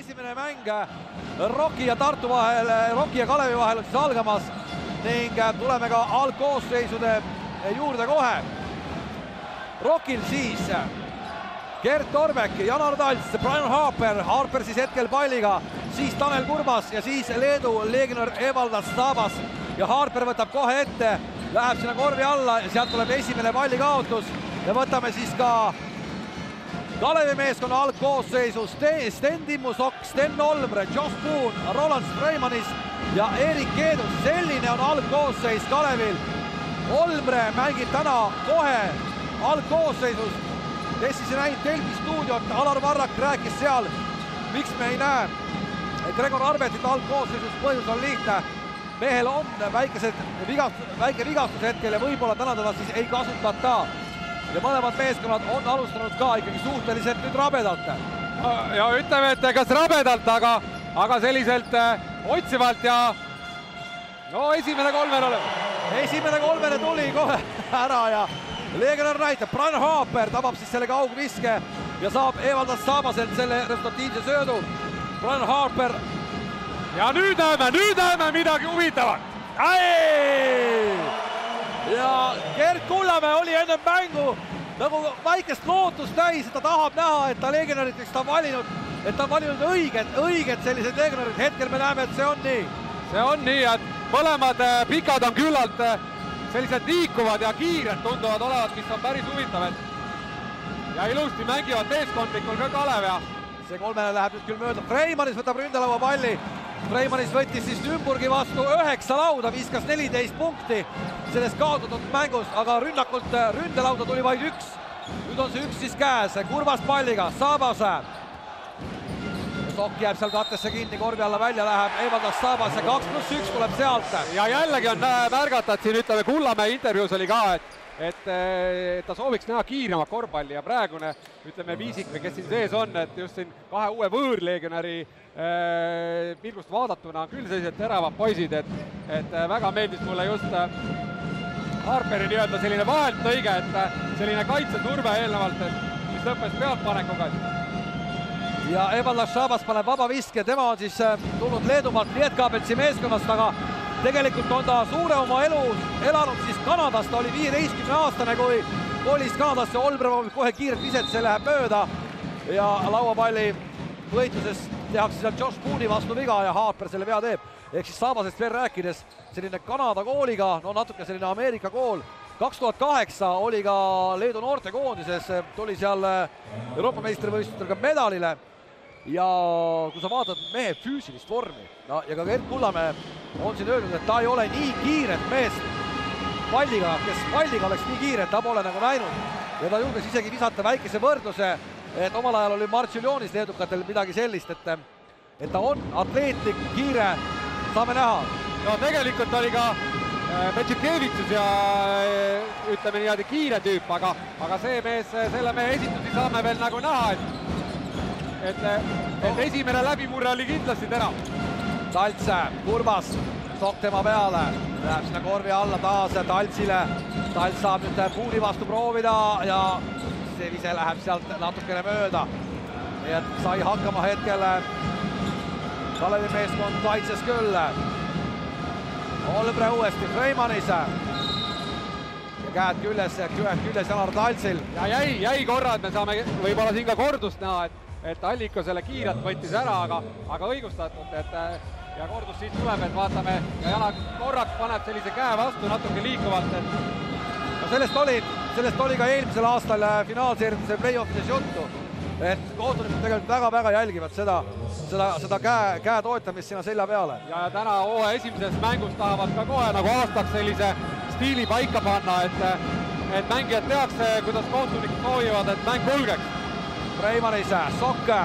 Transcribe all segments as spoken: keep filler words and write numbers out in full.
esimene mäng Rocki ja Tartu vahel, Rocki ja Kalevi vahel on siis algamas ning tuleme ka algkoosseisude juurde kohe. Rockil siis Gert Torbek, Janar Talts, Brian Harper, Harper siis hetkel palliga, siis Tanel Kurmas ja siis Leedu legionär Evaldas Sabas ja Harper võtab kohe ette, läheb sinna korvi alla ja sealt tuleb esimene pallikaotus ja võtame siis ka Kalevi meeskonna algkoosseisu Sten Timmusokk, Sten Olmre, Josh Boone, Roland Streimanis ja Erik Keedus. Selline on algkoosseis Kalevil. Olmre mängib täna kohe algkoosseisus. Kes siis ei näinud Delfi stuudiot, Alar Varrak rääkis seal, miks me ei näe Gregor Arbetit algkoosseisus, põhjus on lihtne. Mehel on väikesed vigastus, väike vigastus hetkel ja võib-olla täna teda siis ei kasutata. Ja mõlemad meeskonnad on alustanud ka ikkagi suhteliselt nüüd rabedalt. Ja ütleme, et kas rabedalt, aga, aga selliselt otsivalt ja no esimene kolmene olema. Esimene kolmene tuli kohe ära ja legionär näitab, Brian Harper tabab siis selle kaugviske ja saab Evaldas Sabaselt selle resultatiivse söödu. Brian Harper. Ja nüüd näeme, nüüd näeme midagi huvitavat. Ai! Ja Gert Kullamäe oli enne mängu nagu väikest lootust täis, et ta tahab näha, et ta legionäriteks ta on valinud, et ta on valinud õiged, õiged sellised legionärid. Hetkel me näeme, et see on nii. See on nii, et mõlemad pikad on küllalt sellised liikuvad ja kiired tunduvad olevat, mis on päris huvitav. Ja ilusti mängivad meeskondlikul ka Kalev ja see kolmene läheb nüüd küll mööda. Freimanis võtab ründelaua palli. Freimanis võttis siis Nürburgi vastu üheksa lauda, viskas neliteist punkti selles kaotatud mängus, aga rünnakult ründelauda tuli vaid üks. Nüüd on see üks siis käes, Kurvas palliga, Sabase. Sokk jääb seal kattesse kinni, korvi alla välja läheb Evaldas Sabas ja kaks pluss üks tuleb sealt. Ja jällegi on märgata, et siin ütleme Kullamäe intervjuus oli ka, et et ta sooviks näha kiiremat korvpalli ja praegune, ütleme Viisik, kes siin sees on, et just siin kahe uue võõrlegionäri pilgust vaadatuna on küll sellised teravad poisid, et, et väga meeldis mulle just Harperi nii-öelda selline vahelt lõige, et selline kaitseturve eelnevalt, et mis lõppes pealtpanekuga. Ja Evaldas Sabas paneb vaba viske, tema on siis tulnud Leedumaalt Lietkabeltsi meeskonnast, aga tegelikult on ta suure oma elu elanud siis Kanadas, ta oli viieteistkümne aastane, kui kolis Kanadasse, Olmre kohe kiiret viset, see läheb mööda ja lauapalli võitluses tehakse seal Josh Boone'i vastu viga ja Harper selle vea teeb. Ehk siis Sabasest veel rääkides, selline Kanada kooliga, no natuke selline Ameerika kool. kaks tuhat kaheksa oli ka Leedu noortekoondises, tuli seal Euroopa meistrivõistlustel ka medalile. Ja kui sa vaatad mehe füüsilist vormi no, ja ka Gert Kullamäe on siin öelnud, et ta ei ole nii kiiret meest palliga, kes palliga oleks nii kiire, ta pole nagu näinud. Ja ta julges isegi visata väikese võrdluse, et omal ajal oli Martšuljonis leedukatel midagi sellist, et, et ta on atleetlik, kiire, saame näha. No tegelikult oli ka Metšikevitsus ja ütleme niimoodi kiire tüüp, aga, aga see mees, selle mehe esitusi saame veel nagu näha, et Et, et esimene läbimurre oli kindlasti terav. Talts, Kurvas, Sokk tema peale, läheb sinna korvi alla taas Taltsile. Talts saab nüüd Puuni vastu proovida ja see vise läheb sealt natukene mööda. Nii et sai hakkama hetkel Kalevi meeskond kaitses küll. Olbre uuesti Freimanis. Ja käed küljes, küljes, küljes Janar Taltsil. Ja jäi, jäi korra, et me saame võib-olla siin ka kordust näha, et et Alliko selle kiiret võttis ära, aga, aga õigustatult, et ja kordus siis tuleb, et vaatame ja Janar korraks paneb sellise käe vastu natuke liikuvalt, et no sellest oli, sellest oli ka eelmisel aastal finaalseerimise play-offides juttu, et kohtunikud tegelikult väga-väga jälgivad seda, seda, seda käe, käe toetamist sinna selja peale. Ja täna hooaja esimeses mängus tahavad ka kohe nagu aastaks sellise stiili paika panna, et, et mängijad tehakse, kuidas kohtunikud soovivad, et mäng kulgeks. Freimanis, Sokk ja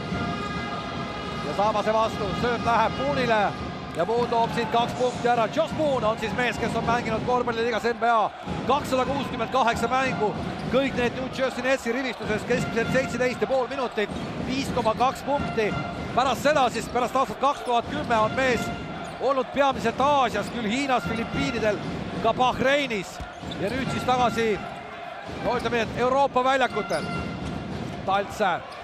Sabase vastu, sööb läheb Boonile ja Boone toob siin kaks punkti ära. Josh Boone on siis mees, kes on mänginud korvpalliliigas N B A kakssada kuuskümmend kaheksa mängu, kõik need New Jersey Netsi rivistuses keskmiselt seitseteist ja pool minutit, viis koma kaks punkti. Pärast seda siis, pärast aastat kaks tuhat kümme on mees olnud peamiselt Aasias, küll Hiinas, Filipiinidel, ka Bahreinis ja nüüd siis tagasi, no ütleme, et Euroopa väljakutel. Talts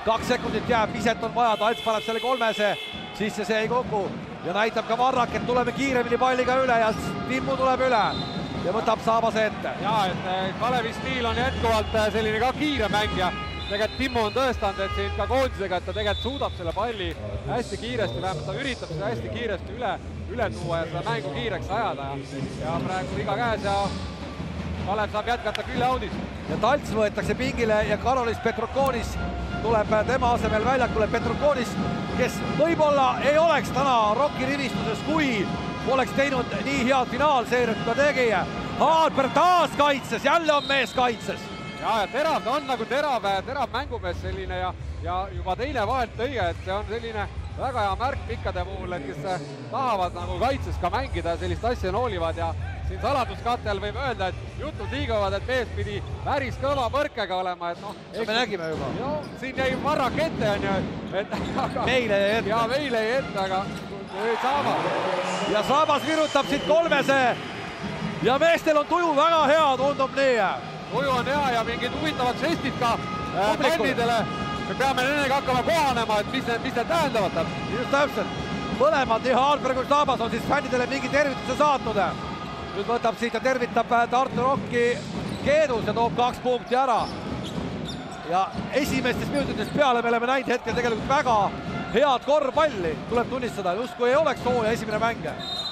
kaks sekundit jääb, viset on vaja, Talts paneb selle kolmese sisse, see ei kokku ja näitab ka Varrak, et tuleme kiiremini palliga üle ja Timmu tuleb üle ja võtab Saabase ette. Ja, et Kalevi stiil on jätkuvalt selline ka kiire mängija. Tegelikult Timmu on tõestanud, et siin ka koondisega, et ta tegelikult suudab selle palli hästi kiiresti, vähemalt ta üritab seda hästi kiiresti üle, üle tuua ja seda mängu kiireks ajada ja, ja praegu viga käes ja Kalev saab jätkata küll audis. Ja Talts võetakse pingile ja Karolis Petrokonis tuleb tema asemel väljakule Petrokonis, kes võib-olla ei oleks täna Rocki rivistuses, kui oleks teinud nii head finaalseeriat, kui ta tegi. Harper taas kaitses, jälle on mees kaitses. Ja, ja terav, ta on nagu terav, terav mängumees selline ja, ja juba teine vahelt õige, et see on selline väga hea märk pikkade puhul, et kes tahavad nagu kaitses ka mängida, sellist asja noolivad ja siin saladuskattel võib öelda, et jutud liiguvad, et mees pidi päris kõva põrkega olema, et noh. Me nägime juba. Jo, siin jäi Varrak ette, on ju, et meile jäi ette. Ja meile jäi ette, aga nüüd Saabas. Ja Saabas virutab siit kolmese ja meestel on tuju väga hea, tundub nii. Tuju on hea ja mingid huvitavad žestid ka fännidele. Me peame nendega hakkama kohanema, et mis need, mis need tähendavad. Just täpselt. Mõlemad nii Harper kui Saabas on siis fännidele mingi tervituse saatnud. Nüüd võtab siit ja tervitab Tartu Rocki Keedus ja toob kaks punkti ära. Ja esimestest minutitest peale me oleme näinud hetkel tegelikult väga head korvpalli, tuleb tunnistada, just kui ei oleks sooja esimene mäng.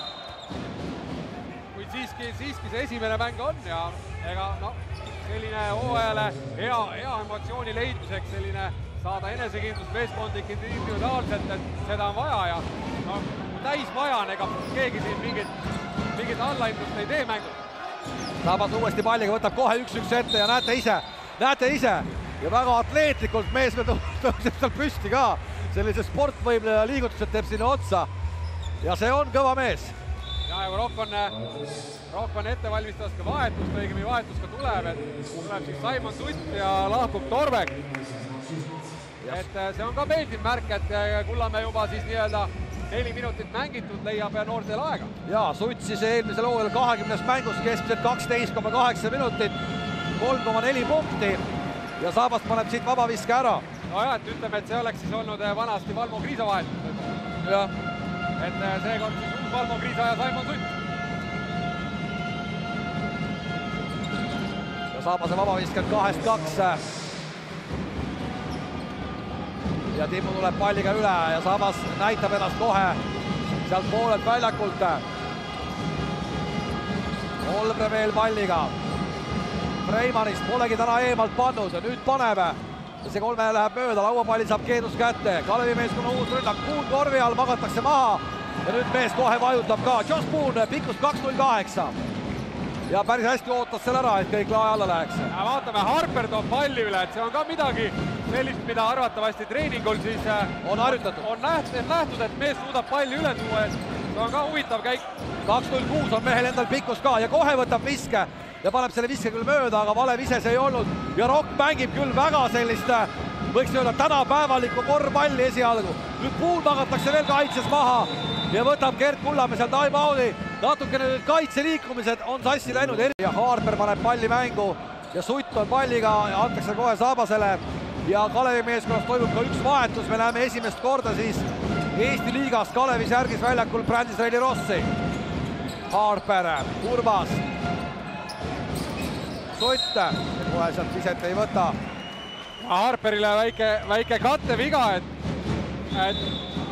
Kuid siiski, siiski see esimene mäng on ja ega no, selline hooajale hea, hea emotsiooni leidmiseks, selline saada enesekindlust meeskondlik individuaalselt, et seda on vaja ja no, täis vaja on, ega keegi siin mingit, mingit allaindust ei tee mängu. Saabas uuesti palliga võtab kohe üks-üks ette ja näete ise, näete ise ja väga atleetlikult mees tõuseb seal püsti ka. Sellise sportvõimle liigutused teeb sinna otsa ja see on kõva mees. Ja Rock on, Rock on ette valmistavas ka vahetust, õigemi vahetus ka tuleb, et tuleb siis Simon Sutt ja lahkub Torvek. Et see on ka meeldiv märk, et Kullamäe juba siis nii-öelda neli minutit mängitud leiab ja noortel aega. Ja Sutt siis eelmisel hooajal kahekümnes mängus keskmiselt kaksteist koma kaheksa minutit, kolm koma neli punkti ja Saabas paneb siit vabaviske ära. No jah, et ütleme, et see oleks siis olnud vanasti Valmo Kriisa vahetus. Ja. Et seekord siis uus Valmo Kriisa ja Simon Sutt. Ja Saabase vabavisked kahest kaks. Ja Timmu tuleb palliga üle ja Saabas näitab ennast kohe sealt poolelt väljakult. Olbre veel palliga. Freimanist polegi täna eemalt pannud ja nüüd paneb. Ja see kolme läheb mööda, lauapalli saab Keedus kätte. Kalevi meeskonna uus rünnak, Kuun korvi all magatakse maha ja nüüd mees kohe vajutab ka. Josh Kuun, pikkus kaks null kaheksa. Ja päris hästi ootas selle ära, et kõik lae alla läheks. Ja vaatame, Harper toob palli üle, et see on ka midagi sellist, mida arvatavasti treeningul siis on harjutatud. On nähtud, nähtud, et mees suudab palli üle tuua, et see on ka huvitav käik. kaks null kuus on mehel endal pikkus ka ja kohe võtab viske ja paneb selle viske küll mööda, aga vale vises ei olnud. Ja Rock mängib küll väga sellist, võiks öelda, tänapäevalikku korvpalli esialgu. Nüüd Kuul magatakse veel kaitses maha ja võtab Gert Kullamäe seal time-out'i. Natukene nüüd kaitseliikumised on sassi läinud. Ja Harper paneb palli mängu ja Sutt on palliga ja antakse kohe Saabasele. Ja Kalevi meeskonnas toimub ka üks vahetus. Me näeme esimest korda siis Eesti liigast Kalevis järgis väljakul Brandis Reili Rossi. Harper, Urvas. Sutt, kohe sealt viset ei võta. Harperile väike, väike katteviga, et, et,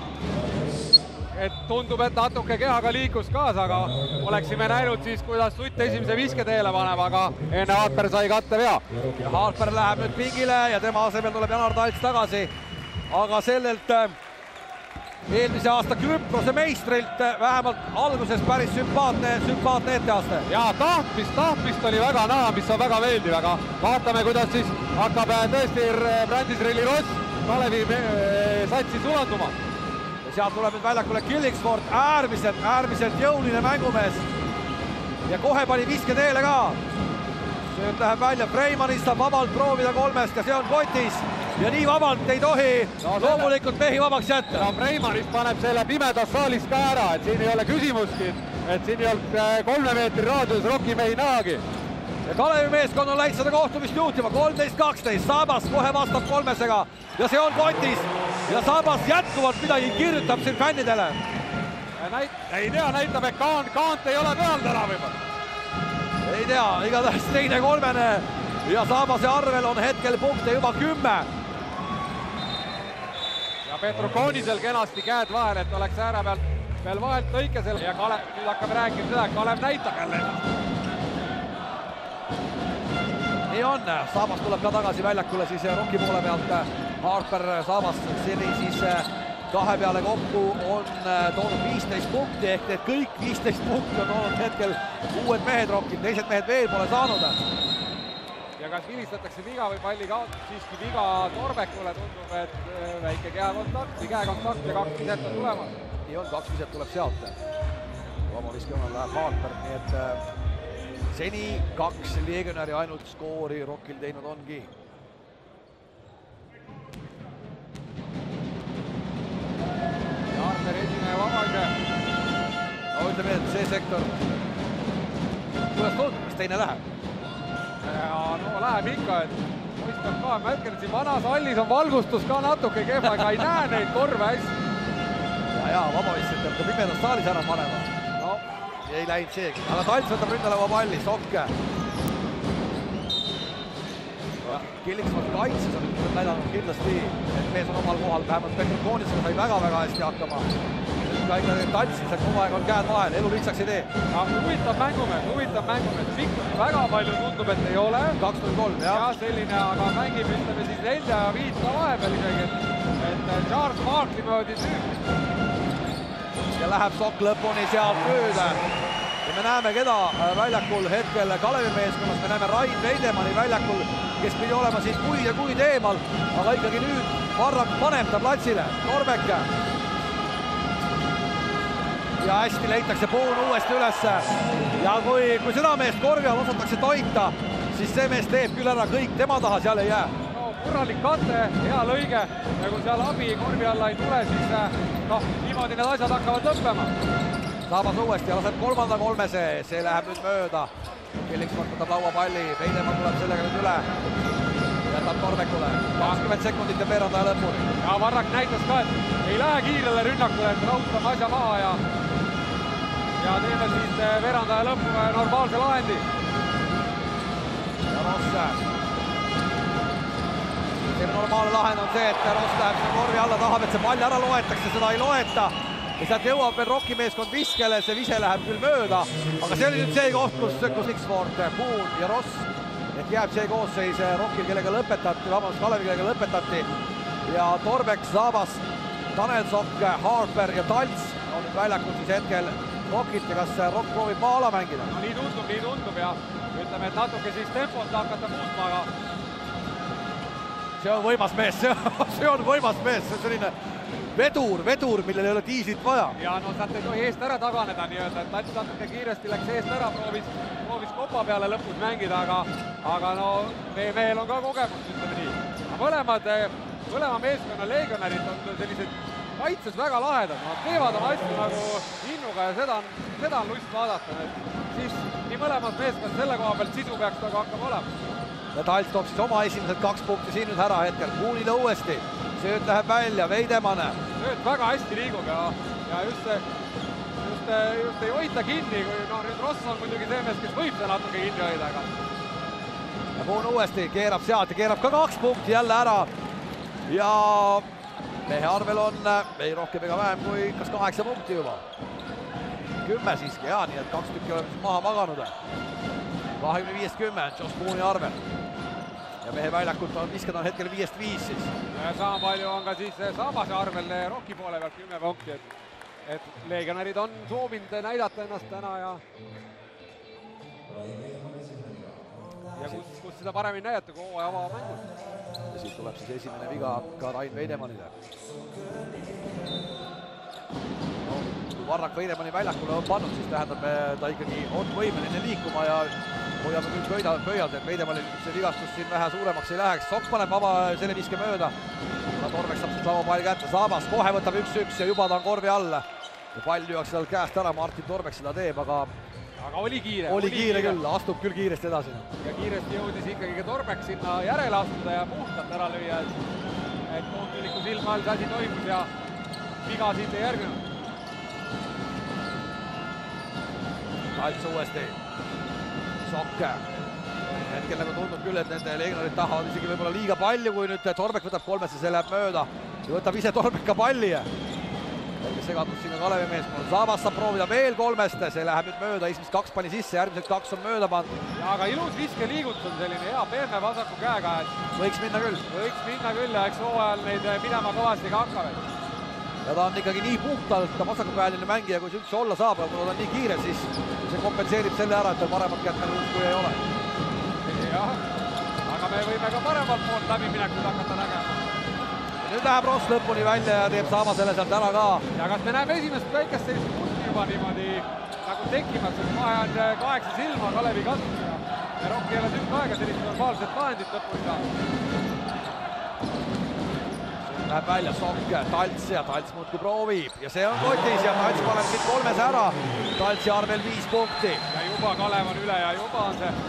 et tundub, et natuke kehaga liikus kaasa, aga oleksime näinud siis, kuidas Sutt esimese viske teele paneb, aga enne Harper sai kattevea. Ja Harper läheb nüüd pingile ja tema asemel tuleb Janar Talts tagasi, aga sellelt eelmise aasta Küprose meistrilt vähemalt alguses päris sümpaatne, sümpaatne etteaste. Ja tahtmist, tahtmist oli väga näha, mis on väga meeldiv, aga vaatame, kuidas siis hakkab tõesti Brandis Reili Ross Kalevi satsi sulanduma. Ja sealt tuleb nüüd väljakule Killingsford, äärmiselt, äärmiselt jõuline mängumees. Ja kohe pani viske teele ka. See nüüd läheb välja, Freimanist saab vabalt proovida kolmest ja see on kotis. Ja nii vabalt ei tohi no, loomulikult mehi vabaks jätta. No Freimanist paneb selle pimedas saalis ka ära, et siin ei ole küsimustki, et siin ei olnud kolme meetri raadius Rocki mehi nähagi. ja Kalevi meeskond on läinud seda kohtumist juhtima, kolmteist kaksteist, Saabas kohe vastab kolmesega ja see on kotis ja Saabas jätkuvalt midagi kirjutab siin fännidele. Näit, ei tea, näitab, et Kaan, Kaant ei ole peal täna võib-olla. Ei tea, igatahes teine kolmene ja Saabase arvel on hetkel punkte juba kümme. Ja Petrukoonisel kenasti käed vahel, et oleks ääre pealt veel vahelt lõikesel ja Kalev, nüüd hakkame rääkima seda, et Kalev näitab jälle ennast. Nii on, Saabas tuleb ka tagasi väljakule siis Rocki poole pealt. Harper Saabas seni siis kahe peale kokku on toonud viisteist punkti ehk need kõik viisteist punkti on olnud hetkel uued mehed Rockil, teised mehed veel pole saanud. Ja kas vilistatakse viga või palli kaotus, siiski viga Torbekule, tundub, et väike käekontakt, käekontakt ja kaks viset on tulemas. Nii on, kaks viset tuleb sealt. Vabaviskonnal läheb Harper, nii et seni kaks Legionäri ainult skoori Rockil teinud ongi. Harper esimene vabaga. No ütleme, et see sektor, kuidas tundub, kas teine läheb? Ja no läheb ikka, et mõistab ka, ma ütlen, et siin vanas hallis on valgustus ka natuke kehva, ega ei näe neid korve hästi. Ja, ja vabavistid peab ka pimedas saalis ära panema. No, ei läinud seegi, aga Talts võtab ründaleva palli, Sokke. Killiksvalt kaitses on nüüd näidanud kindlasti, et mees on omal kohal, vähemalt Petrukoonisega sai väga-väga hästi hakkama. Ka ikka Taltsil see kogu aeg on käed vahel, elu lihtsaks ei tee. Ja huvitav mängumees, huvitav mängumees, pikk väga palju tundub, et ei ole. kaks null kolm, jah. Ja selline, aga mängib, ütleme siis nelja ja viit ka vahepeal isegi, et Charles Barkley möödi süü. Ja läheb Sokk lõpuni sealt mööda. Ja me näeme keda väljakul hetkel Kalevi meeskonnas, me näeme Rain Veidemanni väljakul, kes pidi olema siin kuid ja kuid eemal, aga ikkagi nüüd Varrak paneb ta platsile, Torbek. Ja hästi leitakse Puun uuesti ülesse ja kui, kui seda meest korvi all osatakse toita, siis see mees teeb küll ära kõik, tema taha seal ei jää. No korralik kate, hea lõige ja kui seal abi korvi alla ei tule, siis noh, niimoodi need asjad hakkavad lõppema. Saabas uuesti ja laseb kolmanda kolmese, see läheb nüüd mööda. Killiksvalt võtab lauapalli, Veidemann tuleb sellega nüüd üle. Jätab Torbekule, kakskümmend sekundit ja veerandaja lõpuni. Ja Varrak näitas ka, et ei lähe kiirele rünnakule, et raudtame asja maha ja ja teeme siis veerandaja lõppu normaalse lahendi. Ja Ross. See normaalne lahend on see, et Ross läheb sinna korvi alla, tahab, et see pall ära loetakse, seda ei loeta. Ja sealt jõuab veel Rocki meeskond viskele, see vise läheb küll mööda, aga see oli nüüd see koht, kus Killiksvalt, Puun ja Ross ehk jääb see koosseis Rockil, kellega lõpetati, vabandust, Kalevi, kellega lõpetati ja Torbek, Saabas, Tanel Sokk, Harper ja Talts on nüüd väljakul siis hetkel Rockilt ja kas Rock proovib maa ala mängida? No nii tundub, nii tundub ja ütleme, et natuke siis tempot hakata muutma, aga see on võimas mees, see on võimas mees, see on selline vedur, vedur, millel ei ole diislit vaja. Ja no sealt ei tohi eest ära taganeda nii-öelda, et Talts natuke kiiresti läks eest ära, proovis, proovis kopa peale lõpus mängida, aga, aga no meie mehel on ka kogemust, ütleme nii. Mõlemad, mõlema meeskonna legionärid on sellised kaitses väga lahedad, nad teevad oma asju nagu innuga ja seda on, seda on lust vaadata. Siis nii mõlemad meeskond selle koha pealt sisu peaks nagu hakkama olema. Ja Talts toob siis oma esimesed kaks punkti siin nüüd ära hetkel, Puunile uuesti. Sööt läheb välja, Veidemann. Sööt väga hästi liigub ja, ja just, just, just ei hoita kinni, kui no, nüüd Ross on muidugi see mees, kes võib see natuke kinni hoida. Aga... Ja Puun uuesti keerab sealt ja keerab ka kaks punkti jälle ära. Ja mehe arvel on ei rohkem ega vähem kui kas kaheksa punkti juba. Kümme siiski, ja nii et kaks tükki oleme maha maganud. kahekümne viiest kümme, Josh Puuni arvel. Ja mehe väljakult on viskad on hetkel viiest viis siis. Ja sama palju on ka siis Saabase arvel Rocki poole pealt kümme punkti, et, et legionärid on soovinud näidata ennast täna ja ja kus, kus seda paremini näidata kui hooaja avamängus. Ja siit tuleb siis esimene viga ka Rain Veidemannile. No, kui Varrak Veidemanni väljakule on pannud, siis tähendab, ta ikkagi on võimeline liikuma ja hoiame nüüd pöidalt, pöidalt, et Veidemannil see vigastus siin vähe suuremaks ei läheks. Sokk paneb vaba selle viske mööda. Torbek saab siis lauapalli kätte. Saabas kohe võtab üks-üks ja juba ta on korvi all. Ja pall lüüakse tal käest ära, Martin Torbek seda teeb, aga aga oli kiire. oli kiire küll, astub küll kiiresti edasi. ja kiiresti jõudis ikkagi ka Torbek sinna järele astuda ja puhtalt ära lüüa, et, et kohtuliku silma all see asi toimus ja viga siit ei järgnenud. Talts uuesti. Sokke. Hetkel nagu tundub küll, et nende legionarid tahavad isegi võib-olla liiga palju, kui nüüd Torbek võtab kolmesse, see läheb mööda. Ja võtab ise Torbek ka palli. Väike segadus siin ka Kalevi meeskond. Saabas saab proovida veel kolmest, see läheb nüüd mööda, esimest kaks pani sisse, järgmised kaks on mööda pandud. Ja aga ilus viskeliigutus on selline hea pehme vasaku käega, et võiks minna küll. Võiks minna küll ja eks hooajal neid minema kõvasti ka hakkavad. Ja ta on ikkagi nii puhtalt vasakukäeline mängija, kui see üldse olla saab, aga kui ta on nii kiire, siis see kompenseerib selle ära, et tal paremat kätt nagu kui ei ole. Jah, aga me võime ka paremalt poolt läbiminekut hakata nägema. Nüüd läheb Ross lõpuni välja ja teeb Saabasele sealt ära ka. Ja kas me näeme esimest väikest sellist punti juba niimoodi nagu tekimas, et vahe on kaheksa silma Kalevi kasuks ja Rock ei ole tükk aega sellist normaalset vahendit lõpuni saanud. Läheb välja Sokk, Talts ja Talts muudkui proovib ja see on kotis ja Talts paneb siit kolmes ära. Taltsi arvel viis punkti. Ja juba Kalev on üle ja juba on see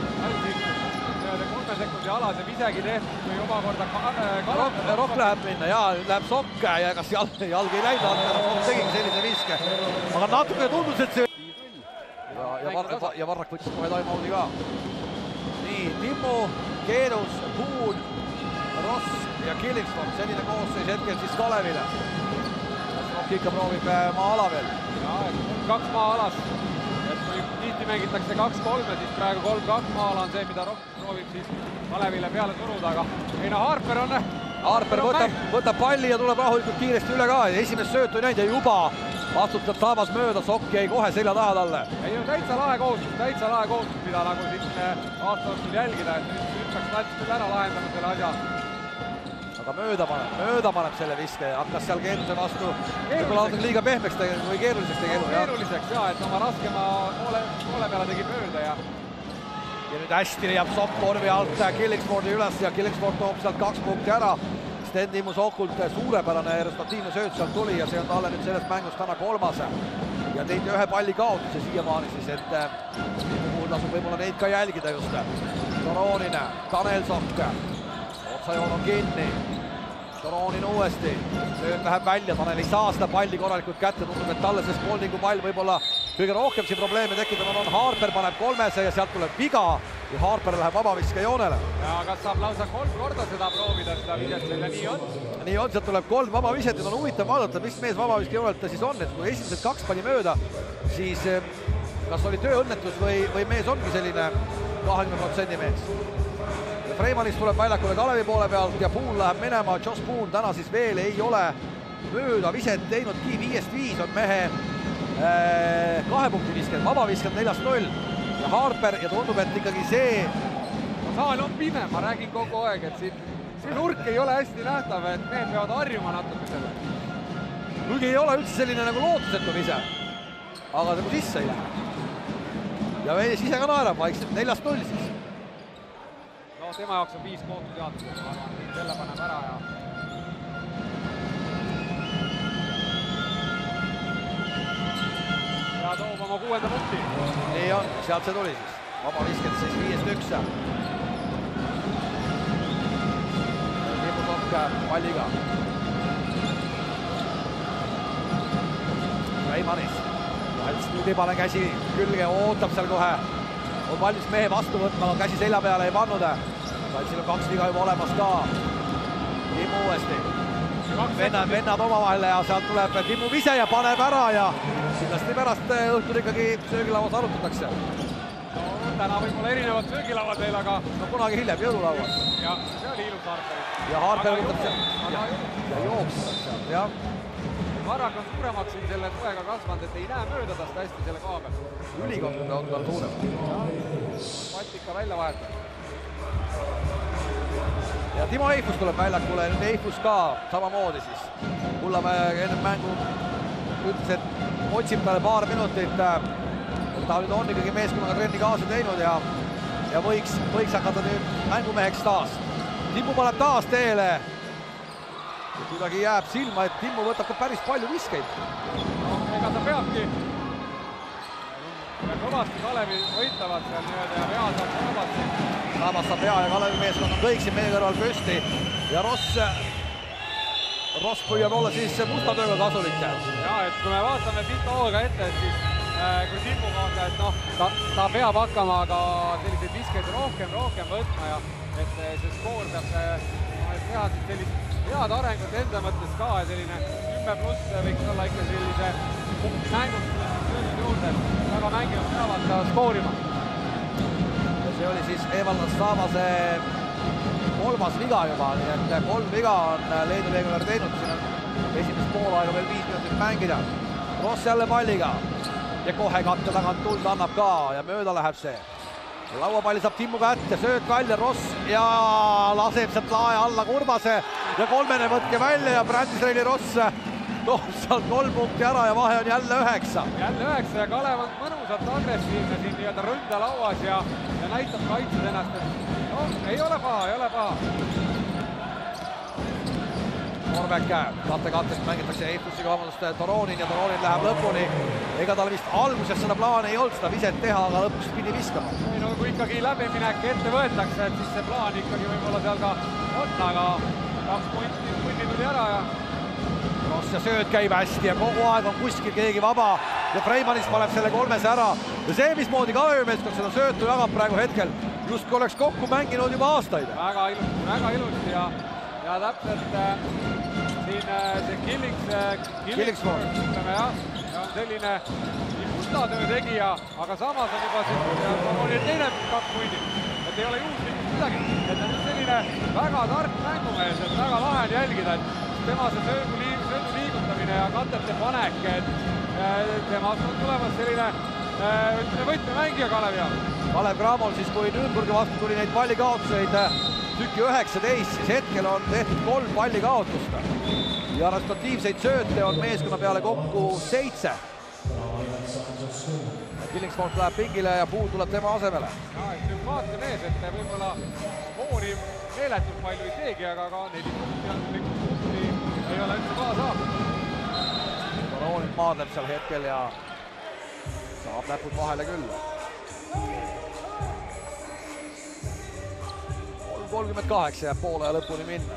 kolme sekundi alase visegi tehtud või omakorda Rock, Rock läheb minna ja läheb Sokk ja kas jalg, jalg ei läinud alt, Sokk tegigi sellise viske. Aga natuke tundus, et see ja, ja, Varrak, ja Varrak võttis kohe time-out'i ka. Nii, Timmu, Keedus, Puun, Ross ja Killingsford, selline koosseis hetkel siis Kalevile. Rock ikka proovib maa-ala veel. Ja, kaks maa-alas. Et kui tihti mängitakse kaks kolme, siis praegu kolm kaks maa-ala on see, mida Rock proovib siis Kalevile peale suruda, aga ei no Harper on... Harper võtab, võtab palli ja tuleb rahulikult kiiresti üle ka. Esimest söötu ei näinud ja juba astutab Saabas mööda, Sokk jäi kohe selja taha talle. Ei ole täitsa lahe kohustus, täitsa lahe kohustus, mida nagu siin aasta õhtul jälgida, et nüüd peaks Talts küll ära lahendama selle asja. Aga mööda paneb, mööda paneb selle viske, hakkas seal Keeduse vastu võib-olla natuke liiga pehmeks tegema või keeruliseks tegema. Keeruliseks jah, et oma raskema poole, poole peale tegi mööda ja ja nüüd hästi leiab Sokk korvi alt Killingsfordi üles ja Killingsford toob sealt kaks punkti ära. Sten Timmu Sokult suurepärane resultatiivne sööt sealt tuli ja see on talle nüüd sellest mängust täna kolmas. Ja teinud ühe palli kaotuse siiamaani siis, et puhul tasub võib-olla neid ka jälgida just. Toronine, Tanel Sokk, otsajoon on kinni. Toronin uuesti, sööb läheb välja, Tanel ei saa seda palli korralikult kätte, tundub, et talle see Spaldingu pall võib-olla kõige rohkem siin probleeme tekitanud on. Harper paneb kolmese ja sealt tuleb viga ja Harper läheb vabaviske joonele. Ja kas saab lausa kolm korda seda proovida, seda viset selle nii on? Nii on, sealt tuleb kolm vabaviset ja on huvitav vaadata, mis mees vabaviske joonelt ta siis on, et kui esimesed kaks pani mööda, siis kas oli tööõnnetus või, või mees ongi selline kahekümne protsendi mees. Freimanist tuleb väljakule Kalevi poole pealt ja Puun läheb minema, Josh Puun täna siis veel ei ole mööda viset teinudki, viiest viis on mehe äh, kahe punkti visked, vaba visked neljast null ja Harper ja tundub, et ikkagi see saal on pime, ma räägin kogu aeg, et siin see nurk ei ole hästi nähtav, et mehed peavad harjuma natuke selle. Kuigi ei ole üldse selline nagu lootusetu vise, aga nagu sisse ei lähe. Ja mees ise ka naerab vaikselt, neljast null siis. No tema jaoks on viis kohtud jaotused, ma arvan, selle paneb ära ja ja toob oma kuuenda punkti. Nii on, sealt see tuli siis. Vaba visked siis viiest üks. Timmu Sokk palliga. Reimanis. Talts nüüd ei pane käsi külge, ootab seal kohe. On valmis mehe vastu võtma, aga käsi selja peale ei pannud. Taltsil on kaks viga juba olemas ka. Timmu uuesti. Vennad, vennad omavahel ja sealt tuleb Timmu vise ja paneb ära ja kindlasti pärast õhtul ikkagi söögilauas arutatakse. No täna võib-olla erinevad söögilauad veel, aga no kunagi hiljem jõululauas. Ja see oli ilus Harper. Ja Harper võtab seal ja, ja jooksab sealt, jah. Varrak on suuremaks siin selle toega kasvanud, et ei näe mööda tast hästi selle koha peal. Ülikond on tal suurem. Patika välja vahetab. Ja Timo Eifus tuleb väljakule, nüüd Eifus ka samamoodi siis. Kullamäe enne mängu ütles, et otsib talle paar minutit. Ta nüüd on ikkagi meeskonnaga trenni kaasa teinud ja, ja võiks, võiks hakata nüüd mängumeheks taas. Timmu paneb taas teele. Ja kuidagi jääb silma, et Timmu võtab ka päris palju viskeid. No, ega ta peabki. ja kõvasti Kalevi võitlevad seal nii-öelda ja vea saab Saabas. Saabas saab vea ja Kalevi meeskond on kõik siin meie kõrval püsti ja Ross, Ross püüab olla siis musta tööga kasulik. Ja, et kui me vaatame Pito Ooga ette, et siis äh, kui Timmu kaasa, et noh, ta, ta peab hakkama ka selliseid viskeid rohkem, rohkem võtma ja et see skoor peab teha siis sellist head arengut enda mõttes ka, selline kümme pluss võiks olla ikka sellise mängust söönud juurde, et väga mängivad peavad ta skoorima. Ja see oli siis Evaldas Saabase kolmas viga juba, nii et kolm viga on Leedu legionär teinud, siin on esimest poolaega veel viis minutit mängida. Ross jälle palliga ja kohe katte tagant tuld annab ka ja mööda läheb see. Lauapalli saab Timmu kätte, sööt välja Ross ja laseb sealt lae alla Kurbase ja kolmene võtke välja ja Brandisreili Ross toob sealt kolm punkti ära ja vahe on jälle üheksa. Jälle üheksa ja Kalev on mõnusalt agressiivne siin nii-öelda ründalauas ja, ja näitab kaitses ennast, et no, ei ole paha, ei ole paha. Norbeck katte-kattest mängitakse Eifusiga, vabandust, Toronin ja Toronin läheb lõpuni. Ega tal vist alguses seda plaani ei olnud seda viset teha, aga lõpuks pidi viskama. Ei, no kui ikkagi läbiminek ette võetakse, et siis see plaan ikkagi võib-olla seal ka on, aga kaks punti, punni tuli ära ja Ross ja sööd käib hästi ja kogu aeg on kuskil keegi vaba ja Freimanis paneb selle kolmese ära. Ja see, mismoodi Kalevi meeskond seda söötu jagab praegu hetkel, justkui oleks kokku mänginud juba aastaid. Väga ilusti, väga ilusti ja, ja täpselt äh, siin äh, see Killings, äh, Killingsford, ütleme jah, ja on selline musta töö tegija, aga samas on juba siin, oli teine kaks punnit, et ei ole juhuslikult midagi, et on selline väga tark mängumees, et väga lahe on jälgida, et tema see söödu, söödu liigutamine ja katete panek, et temast on tulemas selline ütleme võtmemängija Kalevi all. Kalev Cramol siis, kui Nürnbergi vastu tuli neid pallikaotuseid tükki üheksateist, siis hetkel on tehtud kolm pallikaotust ja resultatiivseid sööte on meeskonna peale kokku seitse. Killingsford läheb pingile ja Puul tuleb tema asemele. Ja, sümpaatne mees, et võib-olla skoori meeletult palju ei teegi, aga ka neli punkti on kõik punkti ei ole üldse kaasa saab. Toronin maadleb seal hetkel ja saab näpud vahele küll. kolmkümmend kaheksa jääb poole ja lõpuni minna.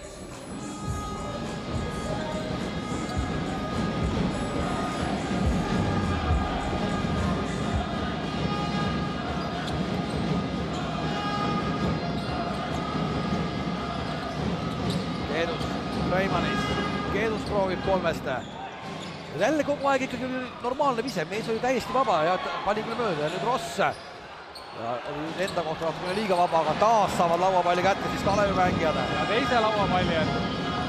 Keedus, Reimanis, Keedus proovib kolmest. Jälle kogu aeg ikkagi normaalne vise, mees oli täiesti vaba ja pani küll mööda ja nüüd Ross. Ja enda kohta on liiga vaba, aga taas saavad lauapalli kätte siis Kalevi mängijad. Ja teise lauapalli ette.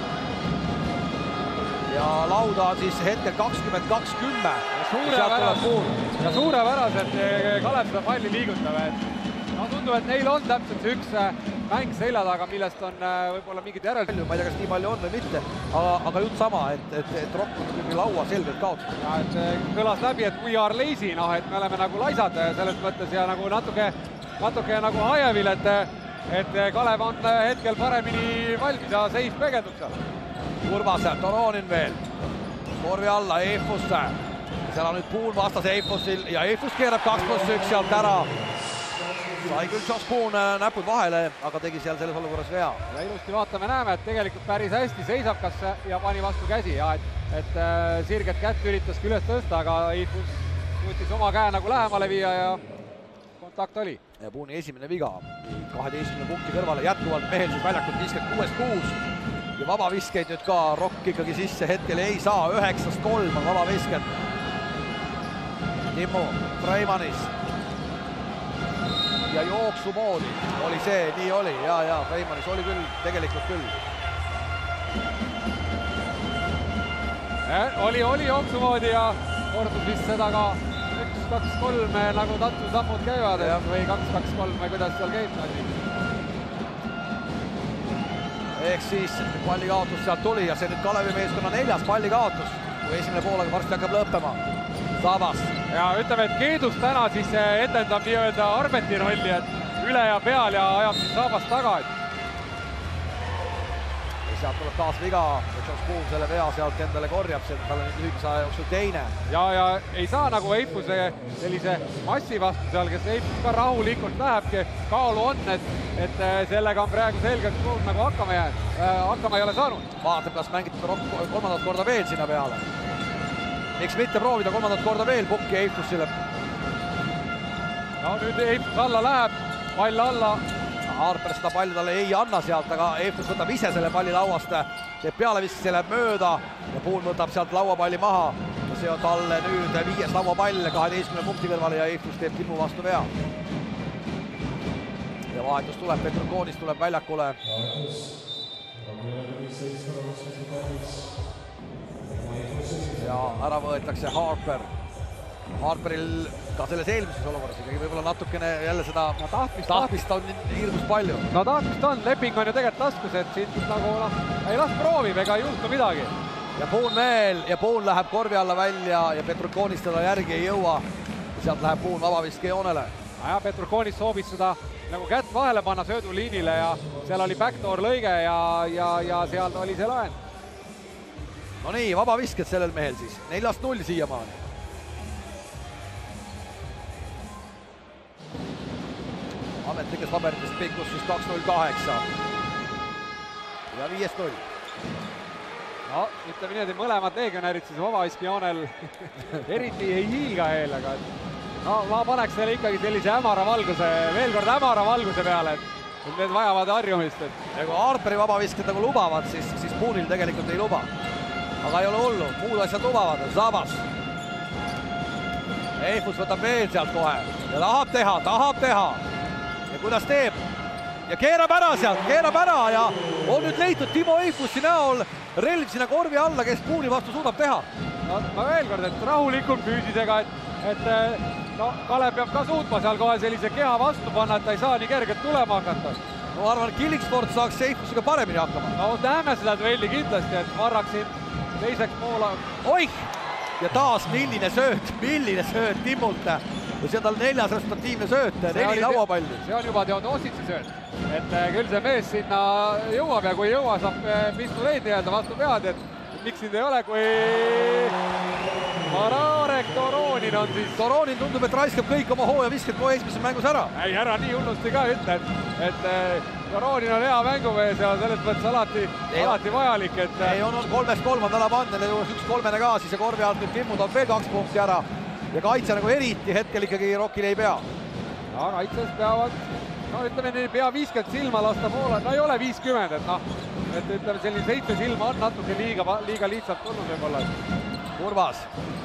Ja lauda on siis hetkel kakskümmend kaks kümme. Ja suurepäraselt Kalev seda palli liigutab, et no tundub, et neil on täpselt see üks mäng selja taga, millest on võib-olla mingid järel. Ma ei tea, kas nii palju on või mitte, aga, aga jutt sama, et, et, et Rock on ikkagi laua selgelt kaotatud. Ja, et kõlas läbi, et we are lazy, noh, et me oleme nagu laisad selles mõttes ja nagu natuke, natuke nagu Hajevil, et, et Kalev on hetkel paremini valmis ja seis peegeldub seal. Urbas, Toronin veel, korvi alla, Eifus, seal on nüüd Puul vastas Eifusil ja Eifus keerab kaks pluss üks sealt ära. Sai küll Josh Boon näpud vahele, aga tegi seal selles olukorras vea. Ja ilusti vaatame, näeme, et tegelikult päris hästi seisab kas ja pani vastu käsi ja et, et sirget kätt üritas küll üles tõsta, aga Eifus suutis oma käe nagu lähemale viia ja kontakt oli. Ja Booni esimene viga kaheteistkümne punkti kõrvale, jätkuvalt mehel siis väljakut viiskümmend kuus kuus ja vaba viskeid nüüd ka Rock ikkagi sisse hetkel ei saa, üheksast kolm on vaba visked. Timmu Freimanis ja jooksu moodi oli see, nii oli, ja, ja Freimanis oli küll, tegelikult küll. Oli, oli jooksu moodi ja kordub vist seda ka üks, kaks, kolm nagu Tatsu sammud käivad ja. Või kaks, kaks, kolm või kuidas seal käib. Ehk siis pallikaotus sealt tuli ja see nüüd Kalevi meeskonna neljas pallikaotus, kui esimene poolega varsti hakkab lõppema. Saabas. Ja ütleme, et Keedus täna siis etendab nii-öelda Arbeti rolli, et üle ja peal ja ajab siis Saabast taga. sealt tuleb taas viga ja Josh Boone selle vea sealt endale korjab, tal on lühikese aja jooksul teine. Ja, ja ei saa nagu Eipuse sellise massi vastu seal, kes Eipus ka rahulikult lähebki, kaalu on, et, et sellega on praegu selgelt Boone nagu hakkama jäänud, äh, hakkama ei ole saanud. Vaatab, kas mängitab kolmandat korda veel sinna peale. Miks mitte proovida kolmandat korda veel pukki Eipusile. No nüüd Eipus alla läheb, pall alla. Harper seda palli talle ei anna sealt, aga Eipus võtab ise selle palli lauast, teeb pealeviski, see läheb mööda ja Boone võtab sealt lauapalli maha. Ja see on talle nüüd viies lauapall kaheteistkümne punkti kõrvale ja Eipus teeb Timmu vastu vea. Ja vahetus tuleb, Petrukonis tuleb väljakule. Ja ära võetakse Harper. Harperil ka selles eelmises olukorras ikkagi võib-olla natukene jälle seda no, tahtmist, tahtmist on hirmus palju. No tahtmist on, leping on ju tegelikult taskus, et siit nagu noh, ei las proovib, ega ei juhtu midagi. Ja Boone veel ja Boone läheb korvi alla välja ja Petrukonis teda järgi ei jõua. Sealt läheb Boone vabaviske joonele. Ja Petrukonis soobis seda nagu kätt vahele panna sööduliinile ja seal oli backdoor lõige ja, ja, ja seal oli see laen. No nii, vabavisked sellel mehel siis. neljast null siiamaani. Ametlikes paberitest pikkus siis kaks null kaheksa ja viiest null. No, ütleme nii, et mõlemad legionärid siis vabaviskijoonel eriti ei hiiga eel, aga no, ma paneks selle ikkagi sellise hämara valguse, veel kord hämara valguse peale, et need vajavad harjumist. Et... ja kui Harperi vabavisked nagu lubavad, siis, siis Boonil tegelikult ei luba. Aga ei ole hullu, muud asjad lubavad, Zabas. Eipus võtab veel sealt kohe ja tahab teha, tahab teha. Ja kuidas teeb ja keerab ära sealt, keerab ära ja on nüüd leitud Timo Eipussi näol relv sinna korvi alla, kes Boon'i vastu suudab teha. No, ma veel kord, et rahulikult füüsisega, et, et no, Kalev peab ka suutma seal kohe sellise keha vastu panna, et ta ei saa nii kergelt tulema hakata. No ma arvan, et Killingsport saaks Eipusega paremini hakkama. No näeme seda duelli kindlasti, et Varraksin teiseks poola. Oih! Ja taas milline sööt, milline sööt Timmult. Ja see on tal neljas resultatiivne sööt, neli lauapalli. See on juba Teodositsi sööt. Et küll see mees sinna jõuab ja kui jõua saab pistoleid nii-öelda vastu pead, et miks siin ei ole, kui Mararek Toronin on siis... Toronin tundub, et raiskab kõik oma hooja visked kohe esimesel mängus ära. Ei, ära nii hullusti ka ütle, et, et Toronin on hea mängumees ja selles mõttes alati, alati vajalik, et... Ei, on, on kolmest kolm on täna pandele juures üks kolmene ka, siis ja korvi alt nüüd Timmu toob veel kaks punkti ära. Ja kaitse nagu eriti hetkel ikkagi Rockil ei pea. Ja kaitses peavad, no ütleme nii, pea viiskümmend silma lasta poole, no ei ole viiskümmend, et noh, et ütleme selline seitse silma on natuke liiga, liiga lihtsalt tulnud võib-olla. Kurvas.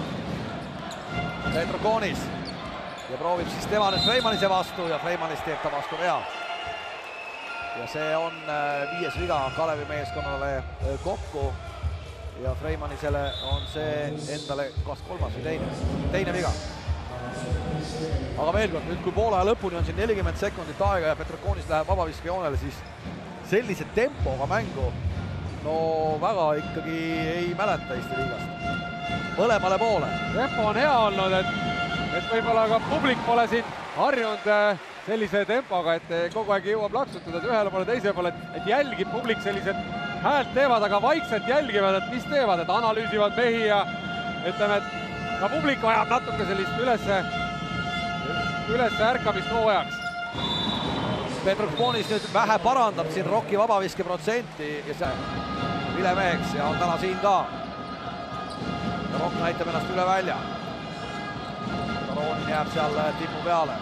Petrukonis. Ja proovib siis tema nüüd Freimanise vastu ja Freimanis teeb ta vastu vea. Ja see on viies viga Kalevi meeskonnale kokku. Ja Freimanisele on see endale kas kolmas või teine, teine viga. Aga veel kord, nüüd kui poole aja lõpuni on siin nelikümmend sekundit aega ja Petrukonis läheb vabaviske joonele, siis sellise tempoga mängu no väga ikkagi ei mäleta Eesti liigast. Mõlemale poole. Tempo on hea olnud, et, et võib-olla ka publik pole siin harjunud sellise tempoga, et kogu aeg jõuab laksutada ühele poole, teisele poole, et jälgib publik sellised häält teevad, aga vaikselt jälgivad, et mis teevad, et analüüsivad mehi ja ütleme, et ka publik vajab natuke sellist ülesse, ülesse ärkamist hooajaks. Petrukonis nüüd vähe parandab siin Rocki vabaviske protsenti ja see vilemeheks ja on täna siin ka. Ja Rock näitab ennast üle välja. Toronin jääb seal Timmu peale.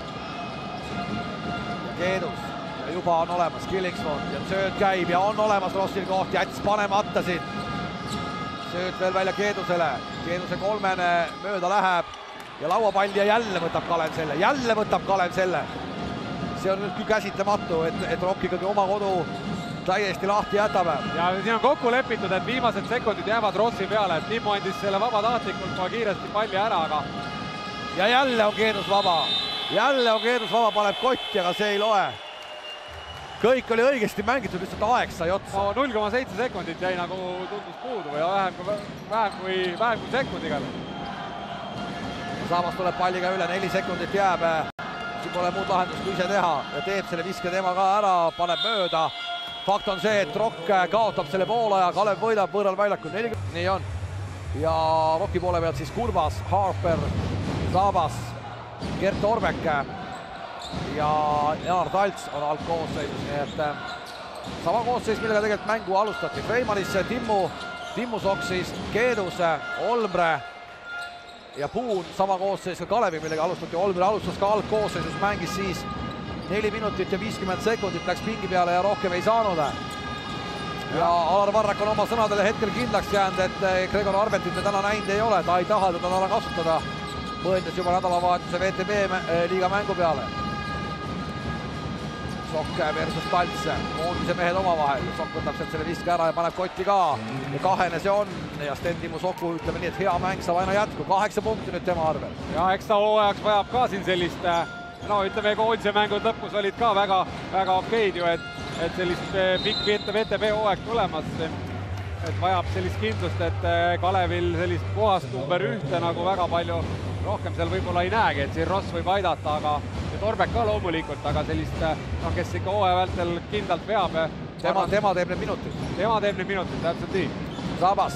Ja Keedus. Ja juba on olemas Killingsport ja sööt käib ja on olemas Rossil koht, jättis panemata siin. Sööt veel välja Keedusele. Keeduse kolmene mööda läheb ja lauapall ja jälle võtab Kalev selle. Jälle võtab Kalev selle. See on nüüd küll käsitlematu, et, et Rock ikkagi oma kodu täiesti lahti jätab. Ja siin on kokku lepitud, et viimased sekundid jäävad Rossi peale, et Timmu andis selle vabatahtlikult kohe kiiresti palli ära, aga... Ja jälle on Keedus vaba. Jälle on Keedus vaba, paneb kotti, aga see ei loe. Kõik oli õigesti mängitud, lihtsalt aeg sai otsa. No null koma seitse sekundit jäi nagu tundus puudu või vähem kui, vähem kui, vähem kui sekundiga. Samas tuleb palliga üle, neli sekundit jääb. Siin pole muud lahendust kui ise teha ja teeb selle viske tema ka ära, paneb mööda. fakt on see, et Rock kaotab selle poolaja, Kalev võidab võõral väljakul nelikümmend. nii on. Ja Rocki poole pealt siis Kurbas, Harper, Zabas, Gert Orbek ja Janar Talts on algkoosseisus, nii et sama koosseis, millega tegelikult mängu alustati. Freimanis Timmu, Timmu Soksis, Keedus, Olmre ja Puun, sama koosseis ka Kalevi, millega alustati. Olmre alustas ka algkoosseisus, mängis siis neli minutit ja viiskümmend sekundit, läks pingi peale ja rohkem ei saanud. Ja Alar Varrak on oma sõnadele hetkel kindlaks jäänud, et Gregor Arbetit me täna näinud ei ole, ta ei taha teda täna kasutada, mõeldes juba nädalavahetuse V T B liiga mängu peale. Sokk versus Talts, koondise mehed omavahel, Sokk võtab sealt selle viske ära ja paneb kotti ka ja kahene see on ja Sten Timmu Soku, ütleme nii, et hea mäng saab aina jätku, kaheksa punkti nüüd tema arvel. Ja eks ta hooajaks vajab ka siin sellist, no ütleme, koondise mängud lõpus olid ka väga, väga okeid ju, et, et sellist pikk V T B hooaeg tulemas, et vajab sellist kindlust, et Kalevil sellist puhast number ühte nagu väga palju rohkem seal võib-olla ei näegi, et siin Ross võib aidata, aga Torbek ka loomulikult, aga sellist, noh, kes ikka hooaja vältel kindlalt veab. Tema, tema teeb need minutid. Tema teeb need minutid, täpselt nii. Sabas.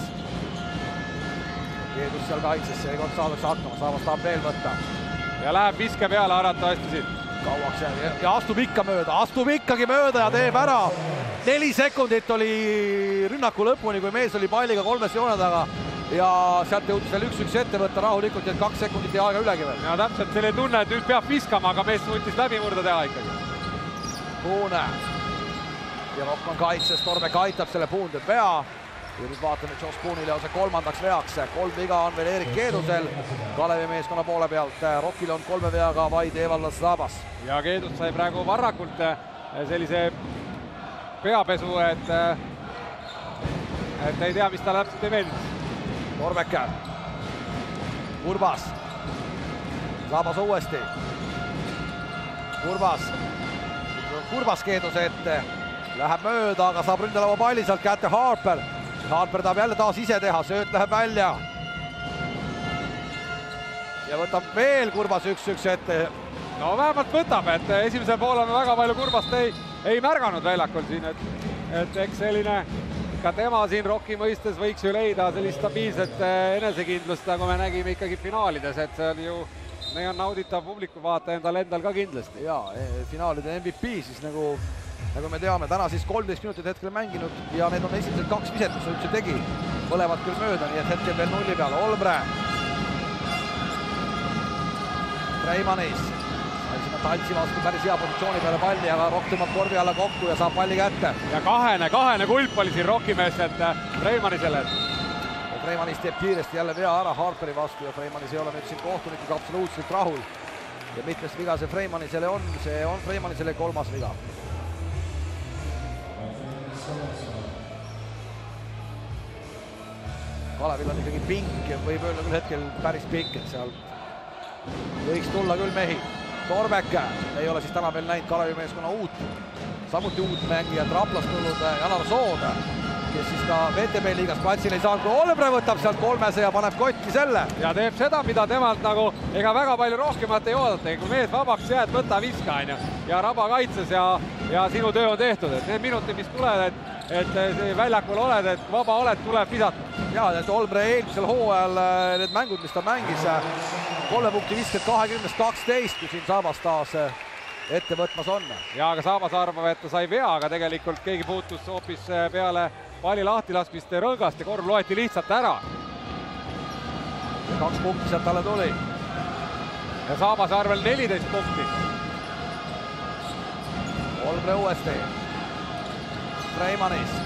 Keedus seal kaitses, ei kord saadakse hakkama, Sabas tahab veel võtta. Ja läheb viske peale arvatavasti siin. Kauaks jääb ja astub ikka mööda, astub ikkagi mööda ja teeb ära. Neli sekundit oli rünnaku lõpuni, kui mees oli palliga kolmes joone taga. Ja sealt jõudis veel üks-üks ette võtta rahulikult, et kaks sekundit ja aega ülegi veel. Ja täpselt selle tunne, et nüüd peab viskama, aga mees suutis läbi murda teha ikkagi. Puune. Ja Rock on kaitses, Torbek aitab selle Puun teeb vea. Ja nüüd vaatame Joss Puunile on see kolmandaks veaks. Kolm viga on veel Erik Keedusel Kalevi meeskonna poole pealt. Rockil on kolme veaga vaid Evaldas Zabas. Ja Keedus sai praegu Varrakult sellise peapesu, et, et ei tea, mis ta täpselt ei meeldis. Torbek, Kurbas, Zabas uuesti, Kurbas, Kurbas Keeduse ette, läheb mööda, aga saab ründelaua palli sealt kätte Harper. Harper tahab jälle taas ise teha, sööt läheb välja. Ja võtab veel Kurbas üks-üks ette. No vähemalt võtab, et esimesel pool on väga palju Kurbast ei, ei märganud väljakul siin, et, et eks selline ka tema siin Rocki mõistes võiks ju leida sellist stabiilset enesekindlust, nagu me nägime ikkagi finaalides, et see on ju meil on nauditav publiku vaata endal endal ka kindlasti. Ja finaalide M V P siis nagu, nagu me teame, täna siis kolmteist minutit hetkel mänginud ja need on esimesed kaks viset, mis üldse tegi. Mõlevad küll mööda, nii et hetkel veel nulli peal. Olmre. Reimanis. Taltsi vastu päris hea positsiooni peale palli, aga Rock tõmbab korvi alla kokku ja saab palli kätte. Ja kahene, kahene kulp oli siin Rocki meestelt Freimanisele. Freimanis teeb kiiresti jälle vea ära Harperi vastu ja Freimanis ei ole nüüd siin kohtunikuga absoluutselt rahul. Ja mitmest viga see Freimanisele on, see on Freimanisele kolmas viga. Kalevil on ikkagi pink ja võib öelda küll hetkel päris pink, et seal võiks tulla küll mehi. Torbek ei ole siis täna veel näinud Kalevi meeskonna uut, samuti uut mängijat Raplast tulnud Janar Sood, kes siis ka V T B liigas platsil ei saanud, kui Olmre võtab sealt kolmese ja paneb kotti selle. Ja teeb seda, mida temalt nagu ega väga palju rohkemat ei oodata, kui mees vabaks jääd, võta viska aina ja raba kaitses ja, ja sinu töö on tehtud, et need minutid, mis tuleb, et, et väljakul oled, et vaba oled, tuleb visata. Ja, et Olmre eelmisel hooajal need mängud, mis ta mängis, kolme punkti visked kahekümnest kaksteist, kui siin Sabas taas ette võtmas on. Ja, aga Sabas arvab, et ta sai vea, aga tegelikult keegi puutus hoopis peale palli lahtilaskmist rõngast ja korv loeti lihtsalt ära. Ja kaks punkti sealt talle tuli. Ja Sabas arvel neliteist punkti. Olmre uuesti. Freimanis.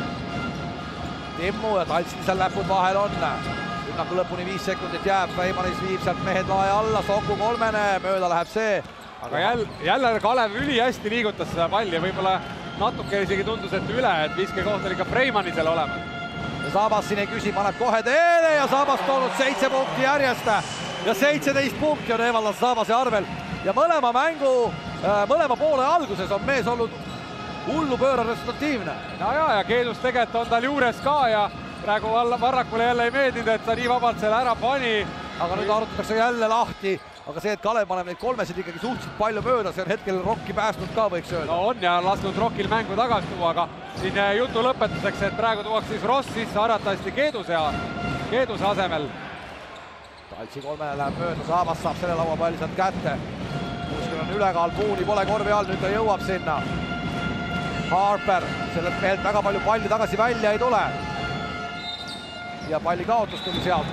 Timmu ja Taltsil seal näpud vahel on. Rünnaku lõpuni viis sekundit jääb, Freimanis viib sealt mehed lae alla, Soku kolmene, mööda läheb see. Aga jälle, jälle Kalev üli hästi liigutas seda palli, võib-olla natuke isegi tundus, et üle, et viske koht oli ka Freimanisel olemas. Ja Sabas siin ei küsi, paneb kohe teele ja Sabas toonud seitse punkti järjest ja seitseteist punkti on Evaldas Sabase arvel. Ja mõlema mängu, mõlema poole alguses on mees olnud hullu pööra resultatiivne. No ja, ja Keedus tegelikult on tal juures ka ja praegu Varrakule jälle ei meeldinud, et ta nii vabalt selle ära pani. Aga nüüd arutatakse jälle lahti aga see, et Kalev paneb neid kolmesid ikkagi suhteliselt palju mööda, see on hetkel Rocki päästnud ka, võiks öelda. No on ja lasknud Rockil mängu tagasi tuua, aga siin jutu lõpetuseks, et praegu tuuakse siis Ross sisse arvatavasti Keeduse, Keeduse asemel. Taltsi kolmele läheb mööda, Saabas saab selle lauapalli sealt kätte. kuskil on ülekaal, Puuni pole korvi all, nüüd ta jõuab sinna. Harper, sellelt mehelt väga palju palli tagasi välja ei tule. Ja palli kaotus tuli sealt.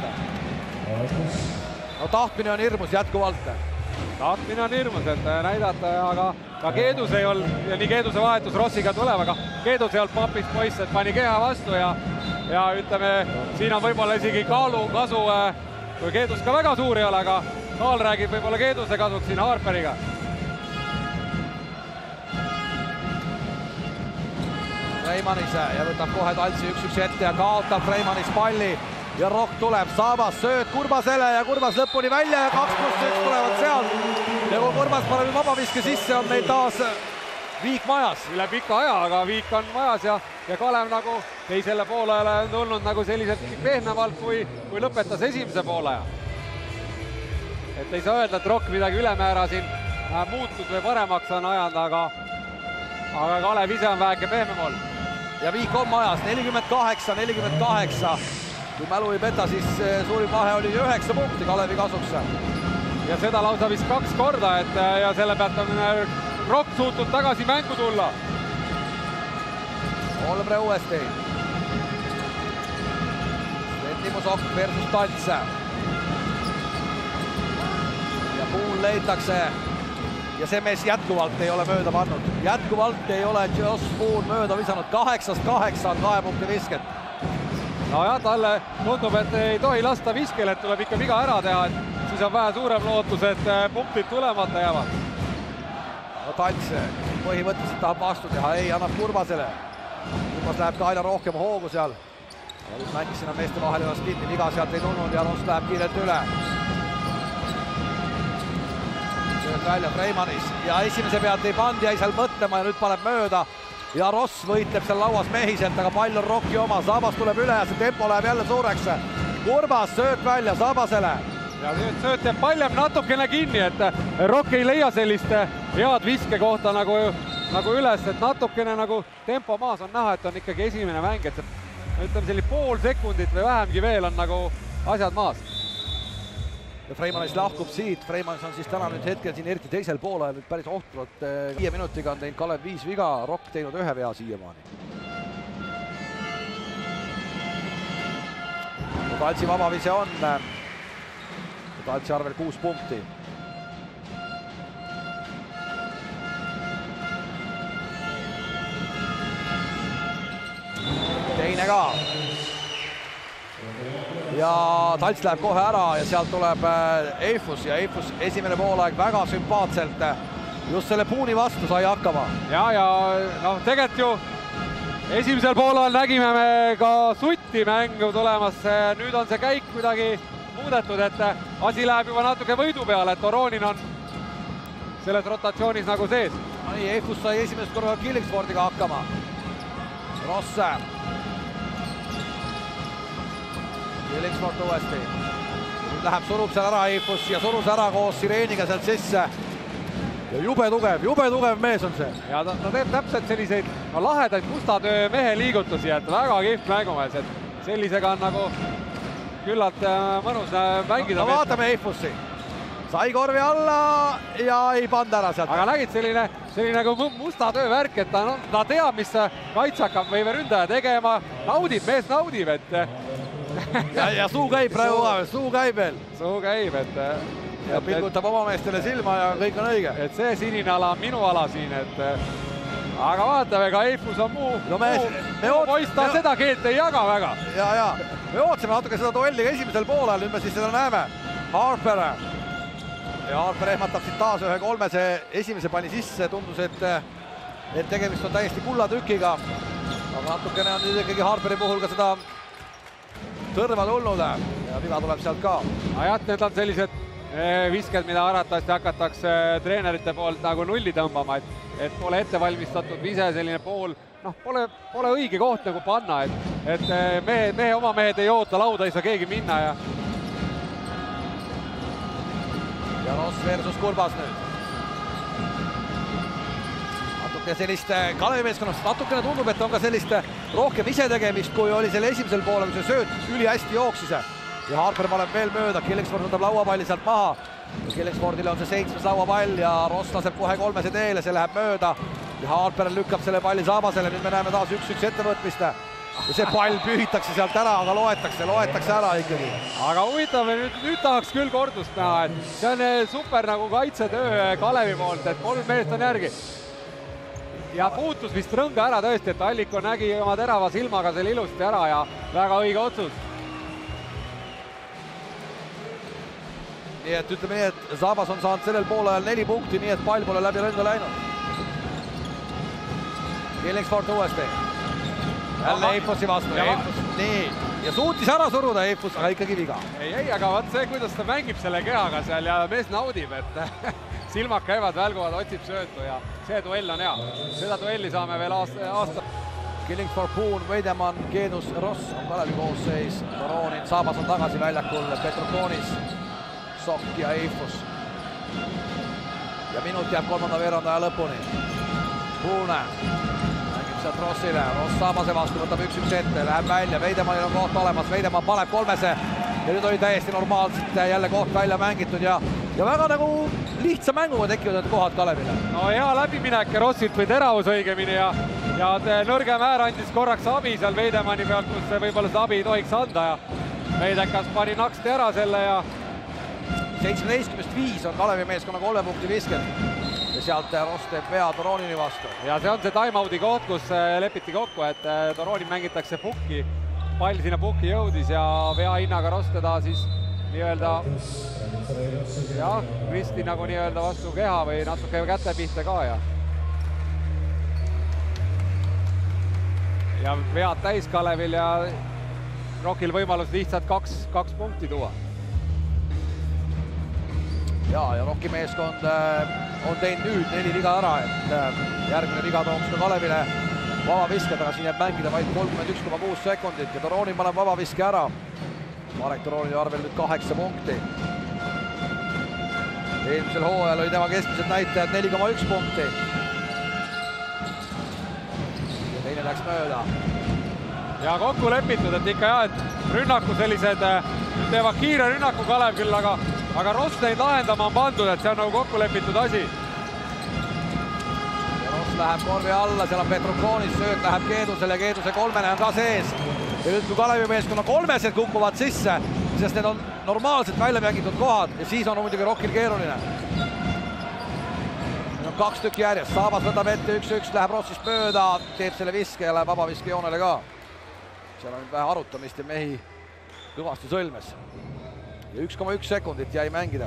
No tahtmine on hirmus jätkuvalt. Tahtmine on hirmus, et näidata, aga ka Keedus ei olnud, ja nii Keeduse vahetus Rossiga tuleb, aga Keedus ei olnud papis poiss, et pani keha vastu ja, ja ütleme, siin on võib-olla isegi kaalu kasu, kui Keedus ka väga suur ei ole, aga Kaal räägib võib-olla Keeduse kasuks siin Harperiga. Freimanis ja võtab kohe Taltsi üks-üks ette ja kaotab Freimanis palli ja Rock tuleb, Saabas sööd Kurbasele ja Kurbas lõpuni välja ja kaks pluss üks tulevad sealt. Ja kui Kurbas paneb vabaviske sisse, on meil taas Viik majas. Üle pika aja, aga Viik on majas ja, ja Kalev nagu teisele poolele on tulnud nagu selliselt pehmemalt, kui, kui lõpetas esimese poole. Et ei saa öelda, et Rock midagi ülemäära siin muutus või paremaks on ajanud, aga, aga Kalev ise on väheke pehmem olnud. Ja Viik on majas, nelikümmend kaheksa, nelikümmend kaheksa. Kui mälu ei peta, siis suurim vahe oli üheksa punkti Kalevi kasuks. Ja seda lausa vist kaks korda, et ja selle pealt on Rock suutnud tagasi mängu tulla. Olbre uuesti. Timo Sokk versus Talts. Ja Puul leitakse. Ja see mees jätkuvalt ei ole mööda pannud. Jätkuvalt ei ole Joss Puul mööda visanud. Kaheksast kaheksa on kahe punkti visket. No jah, talle tundub, et ei tohi lasta viskel, et tuleb ikka viga ära teha, et siis on vähe suurem lootus, et punktid tulemata jäävad. No Talts põhimõtteliselt tahab vastu teha, ei, annab Kurbasele. Kurbas läheb ka aina rohkem hoogu seal. Nüüd mängis sinna meeste vahel ennast kinni, viga sealt ei tulnud ja Ross läheb kiirelt üle. Sööd välja Freimanis ja esimese pealt ei pand, jäi seal mõtlema ja nüüd paneb mööda. Ja Ross võitleb seal lauas mehiselt, aga pall on Rocki oma. Saabas tuleb üle ja see tempo läheb jälle suureks. Kurbas sööt välja Saabasele. Ja nüüd sööt jääb pall jääb natukene kinni, et Rock ei leia sellist head viske kohta nagu, nagu üles, et natukene nagu tempo maas on näha, et on ikkagi esimene mäng, et ütleme selline pool sekundit või vähemgi veel on nagu asjad maas. Ja Freimanis lahkub siit, Freimanis on siis täna nüüd hetkel siin eriti teisel poole nüüd päris ohtralt. Viie minutiga on teinud Kalev viis viga, Rock teinud ühe vea siiamaani. Taltsi vabavise on. Taltsi arvel kuus punkti. Teine ka. Ja Talts läheb kohe ära ja sealt tuleb Eifus ja Eifus esimene poolaeg väga sümpaatselt just selle Puuni vastu sai hakkama. Ja, ja noh, tegelikult ju esimesel poolel nägime me ka sutti mängu tulemas. Nüüd on see käik kuidagi muudetud, et asi läheb juba natuke võidu peale, et Oronin on selles rotatsioonis nagu sees. Nii, Eifus sai esimesest korral Killingsfordiga hakkama. Rosse. Killingsford uuesti. Nüüd läheb, surub seal ära Eifus ja surus ära koos Sireeniga sealt sisse. Ja jube tugev, jube tugev mees on see. Ja ta, ta teeb täpselt selliseid no, lahedaid mustatöö mehe liigutusi, et väga kihvt mängumees, et sellisega on nagu küllalt mõnus mängida. No vaatame Eifussi. Sai korvi alla ja ei panda ära sealt. Aga nägid selline, selline nagu musta töövärk, et ta, no, ta teab, mis kaitse hakkab või ründaja tegema. Naudib, mees naudib, et ja, ja suu käib praegu, suu käib veel. Suu käib, et ja pilgutab oma meestele silma ja kõik on õige. Et see sinine ala on minu ala siin, et aga vaatame, ka Eifus on muu, no me, muu, me muu poiss, ta me... seda keelt ei jaga väga. Ja, ja me ootasime natuke seda duelli ka esimesel poolel, nüüd me siis seda näeme. Harper ja Harper ehmatab siit taas ühe kolmese, esimese pani sisse, tundus, et, et tegemist on täiesti kullatükiga. Aga natukene on nüüd ikkagi Harperi puhul ka seda tõrva tulnud ja viga tuleb sealt ka. Ajad, need on sellised visked, mida arvatavasti hakatakse treenerite poolt nagu nulli tõmbama, et, et pole ette valmistatud vise selline pool, noh, pole, pole õige koht nagu panna, et, et mehe, mehe oma mehed ei oota, lauda ei saa keegi minna ja ja Ross versus Kurbas nüüd. Natuke sellist Kalevi meeskonnast, natukene tundub, et on ka sellist rohkem isetegemist, kui oli selle esimesel poolel, kui see sööt üli hästi jooksis. Ja Harper paneb veel mööda, Killingsford võtab lauapalli sealt maha. Killingsfordile on see seitsmes lauapall ja Ross laseb kohe kolmese teele, see läheb mööda. Ja Harper lükkab selle palli Saabasele, nüüd me näeme taas üks-üks ettevõtmist. Ja see pall pühitakse sealt ära, aga loetakse, loetakse ära ikkagi. Aga huvitav, nüüd, nüüd tahaks küll kordust näha, et see on super nagu kaitsetöö Kalevi poolt, et kolm meest on järgi. Ja puutus vist rõnga ära tõesti, et Alliko nägi oma terava silmaga selle ilusti ära ja väga õige otsus. Nii et ütleme nii, et Saabas on saanud sellel poolel neli punkti, nii et pall pole läbi rõnga läinud. Killingsford uuesti. Jälle Eifosi vastu. Eifos, nii. Ja suutis ära suruda Eifos, aga ikkagi viga. Ei, ei, aga vaat see, kuidas ta mängib selle kehaga seal ja mees naudib, et silmad käivad, välguvad, otsib söötu ja see duell on hea. Seda duelli saame veel aasta. aasta. Killingsford, Puun, Veidemann, Geedus, Ross on Kalevi koosseis. Toronin, Saabas on tagasi väljakul, Petrokonis, Sokk ja Eifos. Ja minut jääb kolmanda veerandaja lõpuni. Puune mängib sealt Rossile, Ross Saabase vastu, võtab üks-üks ette, läheb välja, Veidemannil on koht olemas, Veidemann paneb kolmese ja nüüd oli täiesti normaalselt jälle koht välja mängitud ja, ja väga nagu lihtsa mänguga tekivad need kohad Kalevile. No hea läbiminek Rossilt või teravus õigemini ja, ja nõrgem äär andis korraks abi seal Veidemanni pealt, kus võib-olla seda abi ei tohiks anda ja Veidekas pani naksti ära selle ja seitsmeteistkümnest viis on Kalevi meeskonna kolme punkti viiskümmend ja sealt Ross teeb vea Toronini vastu. Ja see on see timeout'i koht, kus lepiti kokku, et Toronin mängitakse pukki, pall sinna pukki jõudis ja vea hinnaga Ross teda siis nii-öelda jah, risti nagu nii-öelda vastu keha või natuke käte pihta ka ja ja vead täis Kalevil ja Rockil võimalus lihtsalt kaks, kaks punkti tuua. Ja, ja Rocki meeskond on teinud nüüd neli viga ära, et järgmine viga tooks ka Kalevile vabavisked, aga siin jääb mängida vaid kolmkümmend üks koma kuus sekundit ja Toronin paneb vabaviske ära. Marek Toronini arvel nüüd kaheksa punkti. Eelmisel hooajal oli tema keskmised näitajad neli koma üks punkti. Ja teine läks mööda. Ja kokku lepitud, et ikka jah, et rünnaku sellised teevad kiire rünnaku Kalev küll, aga aga Ross neid lahendama on pandud, et see on nagu kokku lepitud asi. Ja Ross läheb korvi alla, seal on Petrokonis, sööt läheb Keedusele, Keeduse kolmene on ka sees. Ja nüüd, kui Kalevi meeskonna kolmesed kukuvad sisse, sest need on normaalselt välja mängitud kohad ja siis on muidugi Rockil keeruline. Need on kaks tükki järjest, Saabas võtab ette üks-üks, läheb Rossist mööda, teeb selle viske ja läheb vabaviske joonele ka. Seal on vähe arutamist ja mehi kõvasti sõlmes. Ja üks koma üks sekundit jäi mängida.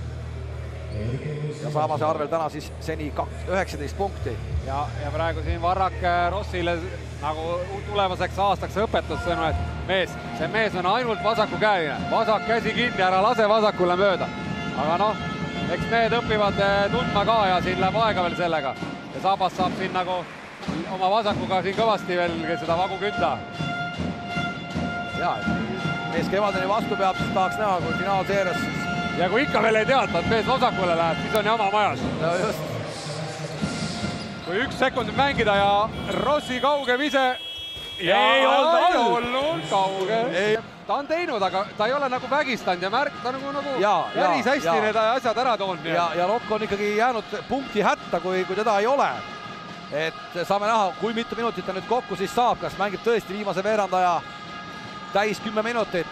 Ja Saabase arvel täna siis seni üheksateist punkti. Ja, ja praegu siin Varrak Rossile nagu tulevaseks aastaks õpetussõnu, et mees, see mees on ainult vasakukäeline. Vasak käsi kinni, ära lase vasakule mööda. Aga noh, eks mehed õpivad tundma ka ja siin läheb aega veel sellega. Ja Saabas saab siin nagu oma vasakuga siin kõvasti veel seda vagu künda. Ja, mees kevadeni vastu peab, siis tahaks näha, kui finaalseeres siis... Ja kui ikka veel ei teata, et mees vasakule läheb, siis on jama majas. No just. Kui üks sekundit mängida ja Rossi kauge vise... Ja ei olnud olnud kauge. Ei. Ta on teinud, aga ta ei ole nagu vägistanud ja märk, ta nagu, nagu ja, päris ja, hästi ja. need asjad ära toonud. Ja, ja Rock on ikkagi jäänud punkti hätta, kui, kui teda ei ole. Et saame näha, kui mitu minutit ta nüüd kokku siis saab, kas mängib tõesti viimase veerandaja täis kümme minutit.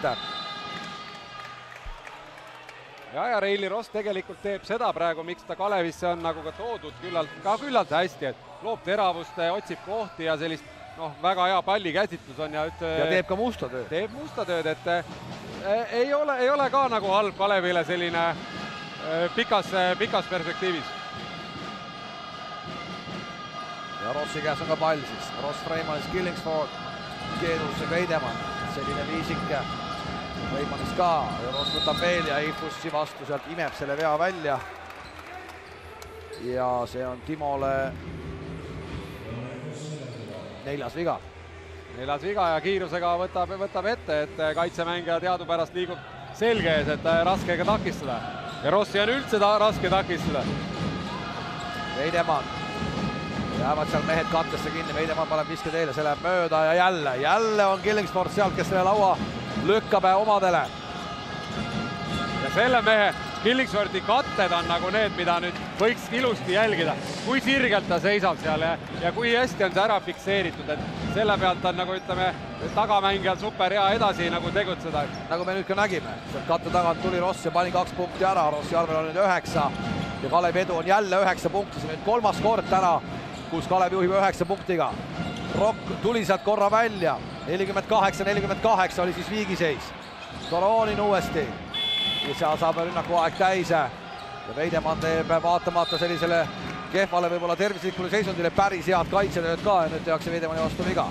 Ja, ja Reili Ross tegelikult teeb seda praegu, miks ta Kalevisse on nagu ka toodud küllalt, ka küllalt hästi, et loob teravust, otsib kohti ja sellist noh, väga hea pallikäsitlus on ja üt... Ja teeb ka musta tööd. Teeb musta tööd, et ei ole, ei ole ka nagu halb Kalevile selline pikas, pikas perspektiivis. Ja Rossi käes on ka pall siis. Ross Freimanis, Killingsford, Keedus ja Veidemann. Selline viisik Freimanis ka. Ja Ross võtab veel ja Eifussi vastu sealt imeb selle vea välja. Ja see on Timole neljas viga. Neljas viga ja kiirusega võtab, võtab ette, et kaitsemängija teadupärast liigub selge ees, et raskega takistada. ja Rossi on üldse ta raske takistada. Veidemann, jäävad seal mehed kattesse kinni, Veidemann paneb viske teele, see läheb mööda ja jälle, jälle on Killingsford sealt, kes selle laua lükkab omadele. Ja selle mehe Killingsfordi katted on nagu need, mida nüüd võiks ilusti jälgida, kui sirgelt ta seisab seal ja, ja kui hästi on see ära fikseeritud, et selle pealt on nagu ütleme tagamängijal super hea edasi nagu tegutseda. Nagu me nüüd ka nägime, sealt katte tagant tuli Ross ja pani kaks punkti ära, Rossi arvel on nüüd üheksa ja Kalevi edu on jälle üheksa punkti, see on nüüd kolmas kord täna, kus Kalev juhib üheksa punktiga. Rock tuli sealt korra välja, nelikümmend kaheksa nelikümmend kaheksa oli siis viigiseis. Toronin uuesti ja seal saab rünnaku aeg täis ja Veidemann teeb vaatamata sellisele kehvale võib-olla tervislikule seisundile päris head kaitsetööd ka ja nüüd tehakse Veidemanni vastu viga.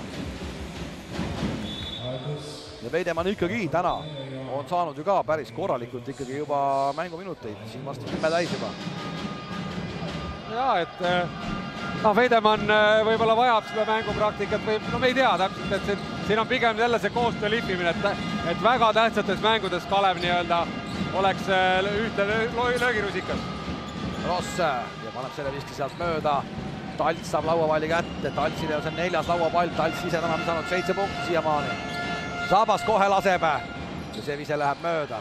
Ja Veidemann ikkagi täna on saanud ju ka päris korralikult ikkagi juba mänguminuteid, siin vastu kümme täis juba. Ja, et no Veidemann võib-olla vajab seda mängupraktikat või no me ei tea täpselt, et siin, siin on pigem jälle see koostöö lipimine, et, et väga tähtsates mängudes Kalev nii-öelda oleks ühte löögirusikas. Ross ja paneb selle viski sealt mööda. Talts saab lauapalli kätte, Taltsile on see neljas lauapall, Talts ise täna on saanud seitse punkti siiamaani. Sabas kohe laseb ja see vise läheb mööda.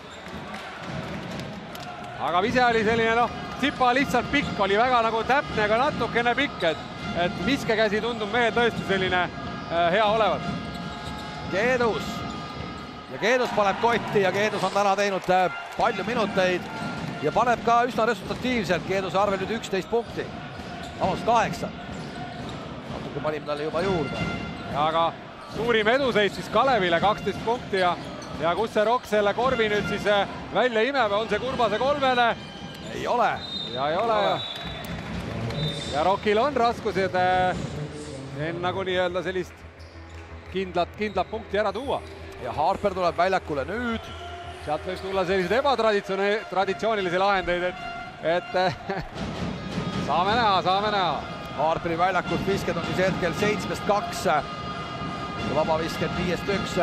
Aga vise oli selline, noh, Tsipa lihtsalt pikk, oli väga nagu täpne, aga natukene pikk, et, et viskekäsi tundub mehe tõesti selline äh, hea olevat. Keedus ja Keedus paneb kotti ja Keedus on täna teinud palju minuteid ja paneb ka üsna resultatiivselt. Keeduse arvel nüüd üksteist punkti, vabandust kaheksa. Natuke panime talle juba juurde. Aga suurim eduseis siis Kalevile kaksteist punkti ja, ja kus see Rock selle korvi nüüd siis välja imeb, on see Kurbase kolmene? Ei ole. Ja ei ole. Ja Rockil on raskused nagu nii-öelda sellist kindlat, kindlat punkti ära tuua. Ja Harper tuleb väljakule nüüd. Sealt võib tulla sellised ebatraditsioonilisi lahendeid, et, et saame näha, saame näha. Harperi väljakult visked on siis hetkel seitsmest kaks ja vaba visked viiest üks.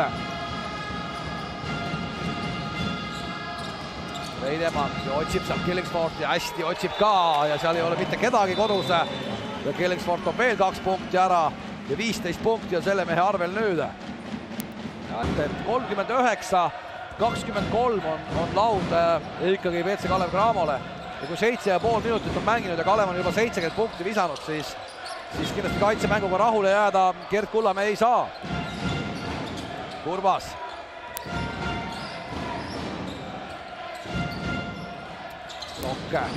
Veidemann otsib sealt Killingsford ja hästi otsib ka ja seal ei ole mitte kedagi kodus. Ja Killingsford on veel kaks punkti ära ja viisteist punkti on selle mehe arvel nüüd. kolmkümmend üheksa kakskümmend kolm on, on laud ikkagi V C Kalev Cramole ja kui seitse ja pool minutit on mänginud ja Kalev on juba seitsekümmend punkti visanud, siis, siis kindlasti kaitsemänguga rahule jääda Gert Kullamäe ei saa. Kurbas. Sokke.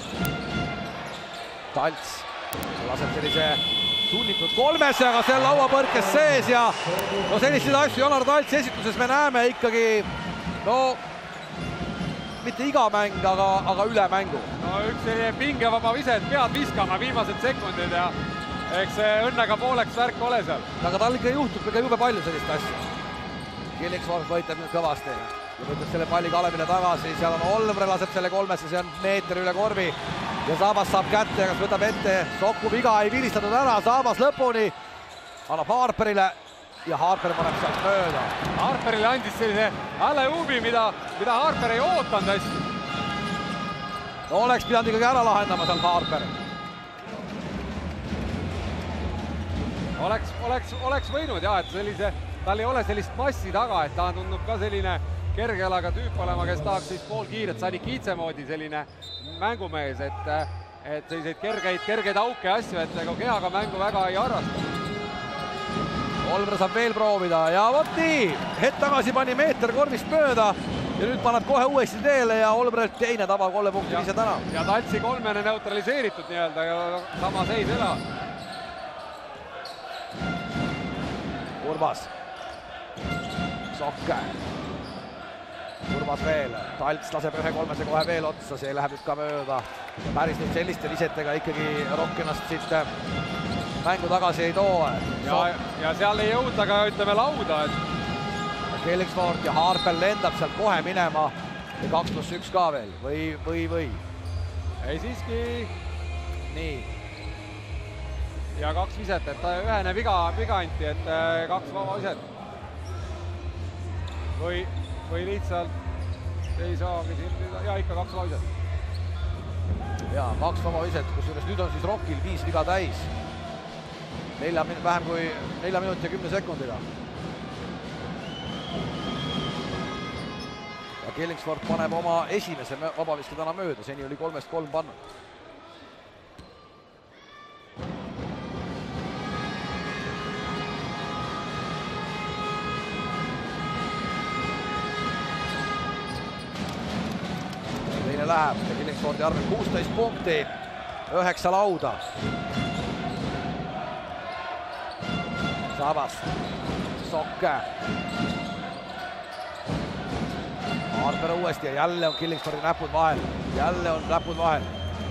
Talts laseb sellise sunnitud kolmesse, aga seal lauapõrkes sees ja no selliseid asju Jonar Taltsi esituses me näeme ikkagi no mitte iga mäng, aga, aga üle mängu. No üks selline pingevaba vise, et pead viskama viimased sekundid ja eks see õnnega pooleks värk ole seal. Aga tal ikka juhtub ikka jube palju sellist asja. Killingsford võitleb nüüd kõvasti ja võtab selle palli Kalevile tagasi, seal on Olvre laseb selle kolmesse, see on meeter üle korvi. Ja Sabas saab kätte, kas võtab ette, Soku viga ei vilistatud ära, Sabas lõpuni annab Harperile ja Harper paneb sealt mööda. Harperile andis sellise alley-oopi, mida, mida Harper ei ootanud hästi. No oleks pidanud ikkagi ära lahendama seal Harper. Oleks, oleks, oleks võinud jah, et sellise, tal ei ole sellist massi taga, et ta tundub ka selline kergelaga tüüp olema, kes tahaks siis pool kiiret Sani Kiitse moodi selline mängumees, et, et selliseid kergeid, kergeid auke ja asju, et nagu kehaga mängu väga ei arvasta. Olvre saab veel proovida ja vot nii, hetk tagasi pani meeter korvist mööda ja nüüd paneb kohe uuesti teele ja Olvrelt teine tabab kolme punkti ise täna. Ja Taltsi kolmene neutraliseeritud nii-öelda ja sama seis ela. Urbas. Sokke. Urbas veel, Talts laseb ühe kolmese kohe veel otsa, see läheb nüüd ka mööda. Päris nüüd selliste visetega ikkagi Rock ennast siit mängu tagasi ei too. Ja, ja seal ei jõuta ka ütleme lauda. Et... Killingsford ja Harper lendab sealt kohe minema ja kaks pluss üks ka veel või, või, või? Ei siiski. Nii. Ja kaks viset, et ühene viga, viga anti, et kaks vaba viset. Või, või lihtsalt ei saagi siin, ja ikka kaks vaba viset. Ja kaks vaba viset, kusjuures nüüd on siis Rockil viis viga täis. Nelja, vähem kui nelja minuti ja kümne sekundiga. Ja Killingsford paneb oma esimese vabaviske täna mööda, seni oli kolmest kolm pannud. Teine läheb ja Killingsfordi arvel kuusteist punkti, üheksa lauda. Sabas, Sokke. Harper uuesti ja jälle on Killingsfordi näpud vahel. Jälle on näpud vahel.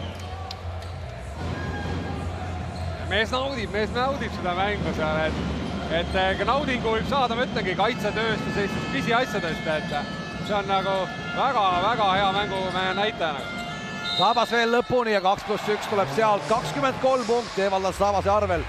Mees naudib, mees naudib seda mängu seal, et, et naudingu võib saada, ma ütlengi, kaitsetööst ja sellistest pisiasjadest, et see on nagu väga-väga hea mängu näitaja. Sabas veel lõpuni ja kaks pluss üks tuleb sealt, kakskümmend kolm punkti eemaldas Sabase arvel.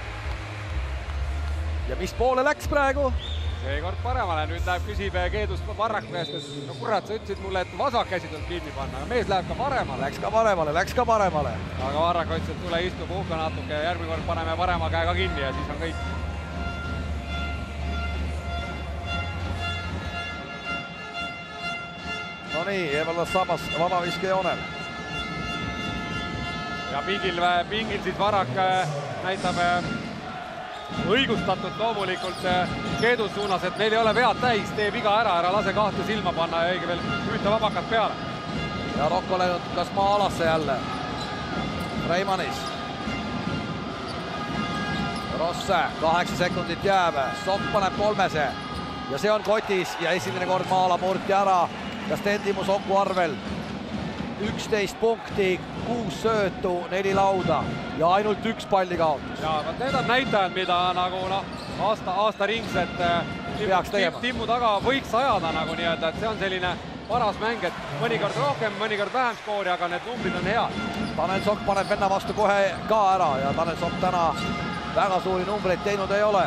Ja mis poole läks praegu? Seekord paremale, nüüd läheb küsib Keedus Varraku käest, et no kurat, sa ütlesid mulle, et vasak käsi tuleb kinni panna, aga mees läheb ka paremale. Läks ka paremale, läks ka paremale. Aga Varrak ütles, et tule istu puhka natuke ja järgmine kord paneme parema käega kinni ja siis on kõik. No nii, eemaldas Sabas vabaviske joonel. Ja pingil, pingil siis Varrak näitab õigustatult loomulikult Keedus suunas, et meil ei ole vead täis, teeb iga ära, ära lase kahte silma panna ja õige veel hüüta vabakat peale. Ja Rocco läinud kas maa alasse jälle. Reimanis. Rosse, kaheksa sekundit jääb, Sokk paneb kolmese ja see on kotis ja esimene kord maala murti ära. Ja Stendimu Soku arvel üksteist punkti, kuus söötu, neli lauda ja ainult üks palli kaotus. Ja need on näitajad, mida nagu noh, aasta, aasta ringset Timmu, Timmu taga võiks ajada nagu nii-öelda, et see on selline paras mäng, et mõnikord rohkem, mõnikord vähem skoori, aga need numbrid on head. Tanel Sokk paneb venna vastu kohe ka ära ja Tanel Sokk täna väga suuri numbreid teinud ei ole.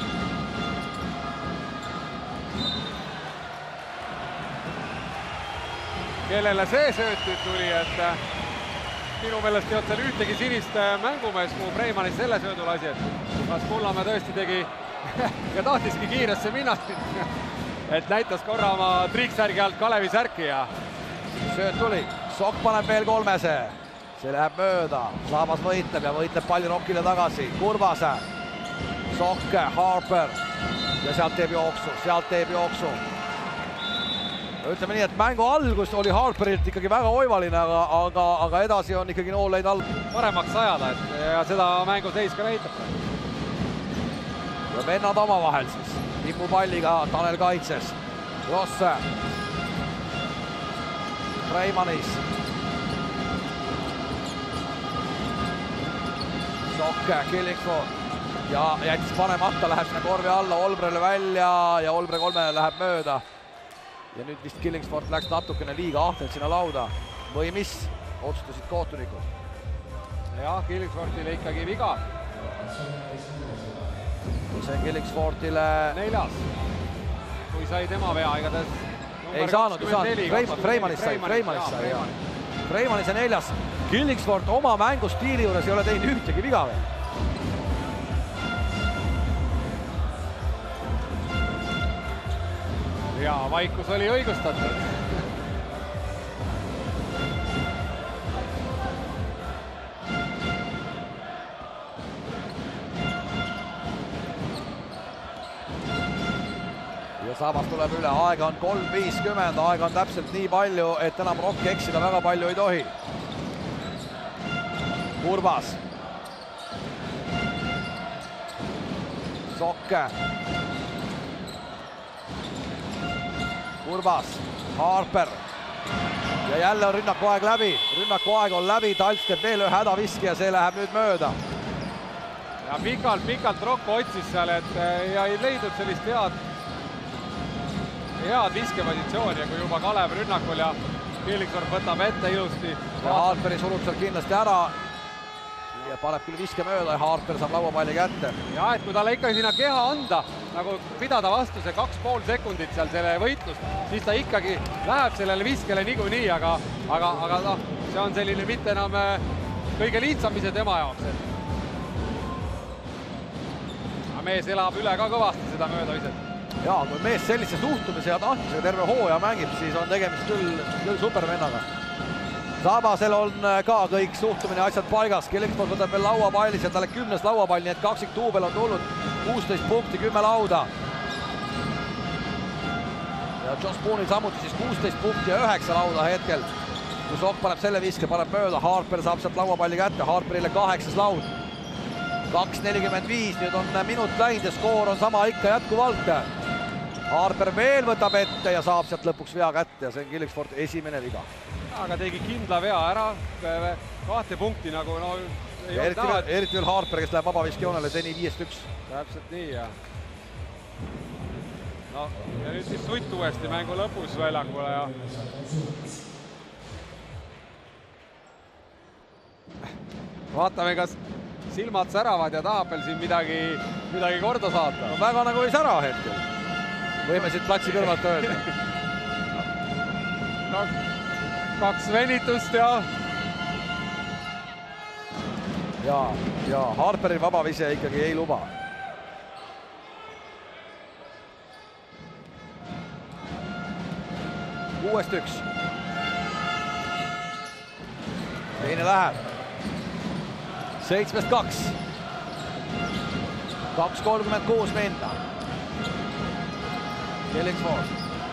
Kellele see söötud tuli, et minu meelest ei olnud seal ühtegi sinist mängumees, kuhu Freimanis selle söödu lasi, et kas Kullamäe tõesti tegi ja tahtiski kiiresse minna, et näitas korra oma triiksärgi alt Kalevi särki ja sööt tuli, Sokk paneb veel kolmese, see läheb mööda, Sabas võitleb ja võitleb palli Rockile tagasi, Kurvase, Sokk, Harper ja sealt teeb jooksu, sealt teeb jooksu. Ütleme nii, et mängu algus oli Harperilt ikkagi väga oivaline, aga, aga, aga edasi on ikkagi nool läinud all. Paremaks ajada, et ja seda mängu seis ka näitab. Ja vennad oma vahel siis. Timmu palliga Tanel kaitses. Rosse. Reimanis. Sokke, Killingsford. Ja jättis panemata, läheb sinna korvi alla, Olbrele välja ja Olbre kolmele läheb mööda. Ja nüüd vist Killingsford läks natukene liiga ahtelt sinna lauda. Või mis? Otsustasid kohtunikud. Jah, Killingsfordile ikkagi viga. See on Killingsfordile neljas. Kui sai tema vea, igatahes ei saanud, ei saanud. Freimanis sai, Freimanis sai. Freimanis on neljas. Killingsford oma mängustiili juures ei ole teinud ühtegi viga veel. Ja vaikus oli õigustatud. Ja Sabas tuleb üle, aega on kolm viiskümmend, aega on täpselt nii palju, et enam Rock eksida väga palju ei tohi. Kurvas. Sokke. Kurvas, Harper ja jälle on rünnaku aeg läbi, rünnaku aeg on läbi, Talts teeb veel ühe hädaviski ja see läheb nüüd mööda. Ja pikalt, pikalt Rocco otsis seal, et ja ei leidnud sellist head, head viskepositsiooni ja kui juba Kalev rünnakul ja Killingsford võtab ette ilusti. Ja Harperi surub seal kindlasti ära ja paneb küll viske mööda ja Harper saab lauapalli kätte. Ja et kui talle ikka sinna keha anda, nagu pidada vastu see kaks pool sekundit seal selle võitlust, siis ta ikkagi läheb sellele viskele niikuinii, aga, aga, aga noh, see on selline mitte enam kõige lihtsamise tema jaoks. Mees elab üle ka kõvasti seda möödaviset. Jaa, kui mees sellise suhtumise ja tahtmisega terve hooaja mängib, siis on tegemist küll, küll supervennaga. Sabasel on ka kõik suhtumine asjad paigas. Killingsport võtab veel lauapalli, sealt talle kümnes lauapall, nii et kaksik duubel on tulnud kuusteist punkti, kümme lauda. Ja John Spoonil samuti siis kuusteist punkti ja üheksa lauda hetkel. Kus Rock paneb selle viske, paneb mööda, Harper saab sealt lauapalli kätte, Harperile kaheksas laud. kaks nelikümmend viis, nüüd on minut läinud ja skoor on sama ikka jätkuvalt. Harper veel võtab ette ja saab sealt lõpuks vea kätte ja see on Killingsport esimene viga. Aga tegi kindla vea ära, kahte punkti nagu no... Eriti veel, eriti veel Harper, kes läheb vabaviskejoonele seni viiest üks. Täpselt nii, jah. No, ja nüüd siis Sutt uuesti mängu lõpus väljakule ja... Vaatame, kas silmad säravad ja tahab veel siin midagi, midagi korda saata. No väga nagu ei sära hetkel. Võime siit platsi kõrvalt öelda. No, kaks venitust ja... Ja, ja Harperi vabavise ikkagi ei luba. Kuuest üks. Teine läheb. Seitsmest kaks. Kaks kolmkümmend kuus minna. Killingsport.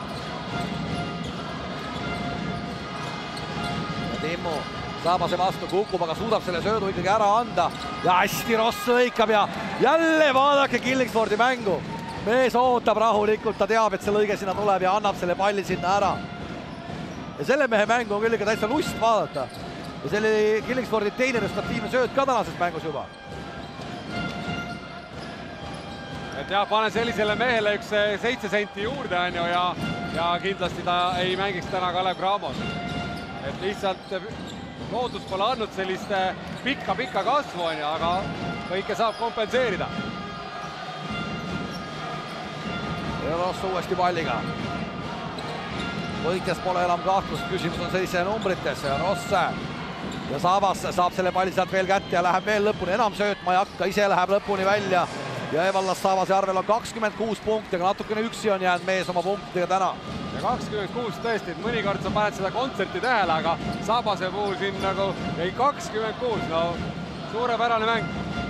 Ja Timmu Sabase vastu kukub, aga suudab selle söödu ikkagi ära anda. Ja hästi Ross lõikab ja jälle vaadake Killingsporti mängu. Mees ootab rahulikult, ta teab, et see lõige sinna tuleb ja annab selle palli sinna ära. Ja selle mehe mängu on küll ikka täitsa lust vaadata. Ja see oli Killingsporti teine restatiivne sööt ka tänases mängus juba. Et jah, pane sellisele mehele üks seitse senti juurde on ju ja, ja kindlasti ta ei mängiks täna Kalev Cramos. Et lihtsalt loodus pole andnud sellist pikka-pikka kasvu on ju, aga kõike saab kompenseerida. Ja Ross uuesti palliga. Võitjas pole enam kahtlust, küsimus on sellise numbrites ja Ross ja Sabas saab selle palli sealt veel kätte ja läheb veel lõpuni, enam söötma ei hakka, ise läheb lõpuni välja ja Evallas Sabase arvel on kakskümmend kuus punkti, aga natukene üksi on jäänud mees oma punktidega täna. Ja kakskümmend kuus tõesti, et mõnikord sa paned seda kontserti tähele, aga Sabase puhul siin nagu ei kakskümmend kuus, no suurepärane mäng.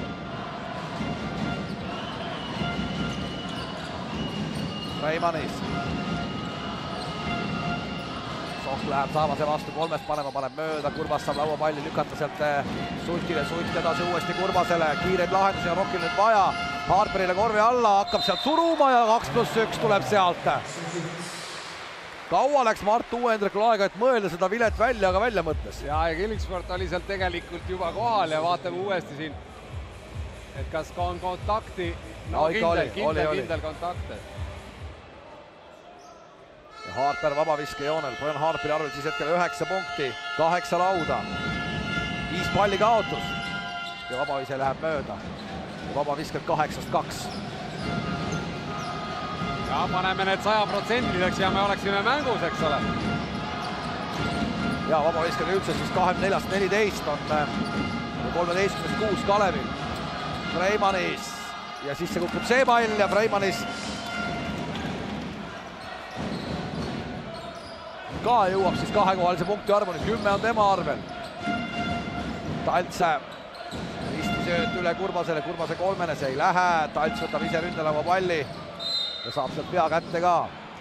Reimanis. Soht läheb Sabase vastu kolmest panema, paneb mööda, Kurbas saab lauapalli lükata sealt Sutile, Sutt edasi uuesti Kurbasele, kiireid lahendusi on Rockil nüüd vaja, Harperile korvi alla, hakkab sealt suruma ja kaks pluss üks tuleb sealt. Kaua läks Mart Uuendrikul aega, et mõelda seda vilet välja, aga välja mõtles. Ja, ja Killingsport oli sealt tegelikult juba kohal ja vaatame uuesti siin, et kas on kontakti, no, no kindel, oli, kindel, oli, kindel kontakt. Ja Harper vabaviske joonel, Brian Harperi arvel siis hetkel üheksa punkti, kaheksa lauda, viis palli kaotus ja vabavise läheb mööda. Ja vabavisked kaheksast kaks. Ja paneme need saja protsendiseks ja me oleksime mängus, eks ole. Ja vabavisked üldse siis kahekümne neljast neliteist on kolmeteistkümnest kuus Kalevil. Freimanis ja siis see kukub see pall ja Freimanis ka jõuab siis kahekohalise punkti arvuni, kümme on tema arvel. Talts risti sööt üle Kurbasele, Kurbase kolmene, see ei lähe, Talts võtab ise ründelaua palli ja saab sealt pea kätte ka.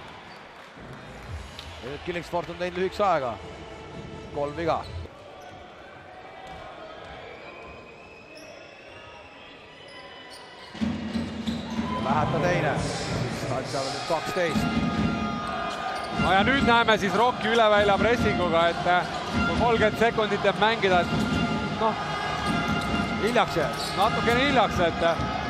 Ja nüüd Killingsport on teinud lühikese aega, kolm viga. Ja läheb ta teine, Talts saab nüüd kaksteist. No ja nüüd näeme siis Rocki üle välja pressinguga, et kui kolmkümmend sekundit jääb mängida, et noh, hiljaks jääb. Natukene hiljaks, et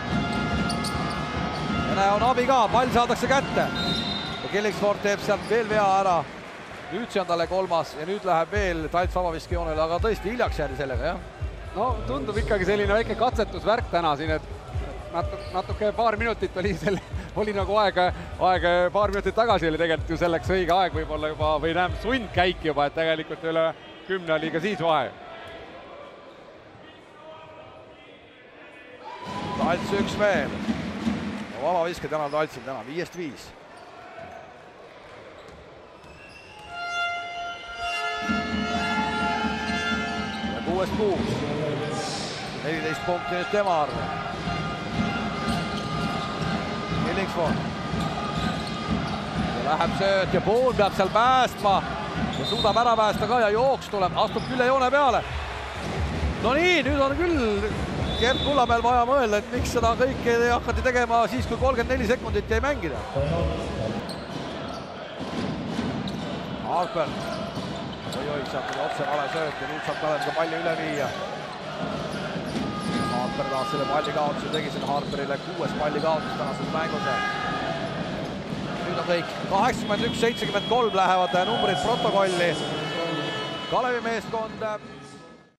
ja näe, on abi ka, pall saadakse kätte. Ja Killingsport teeb sealt veel vea ära. Nüüd see on talle kolmas ja nüüd läheb veel Talts vabaviskejoonele, aga tõesti hiljaks jäädi sellega, jah? No tundub ikkagi selline väike katsetusvärk täna siin, et natuke, natuke paar minutit oli selle oli nagu aeg, aeg paar minutit tagasi oli tegelikult ju selleks õige aeg võib-olla juba või näeme sundkäik juba, et tegelikult üle kümne oli ka siis vahe. Talts üks veel. Vaba viske täna Taltsil täna, viiest viis. Ja kuuest kuus. neliteist punkti nüüd tema arve. Killingsford. Ja läheb sööt ja Pool peab seal päästma. Ja suudab ära päästa ka ja jooks tuleb, astub küll joone peale. No nii, nüüd on küll Gert Kullamäel vaja mõelda, et miks seda kõike hakati tegema siis, kui kolmkümmend neli sekundit jäi mängida. Harper. Oi-oi, sealt oli otse vale sööt ja nüüd saab Kalev ka palli üle viia. Harper taas selle palli kaotuse tegi siin Harperile kuues palli kaotus tänases mängus. Nüüd on kõik kaheksakümmend üks seitsekümmend kolm lähevad numbrid protokolli. Kalevi meeskond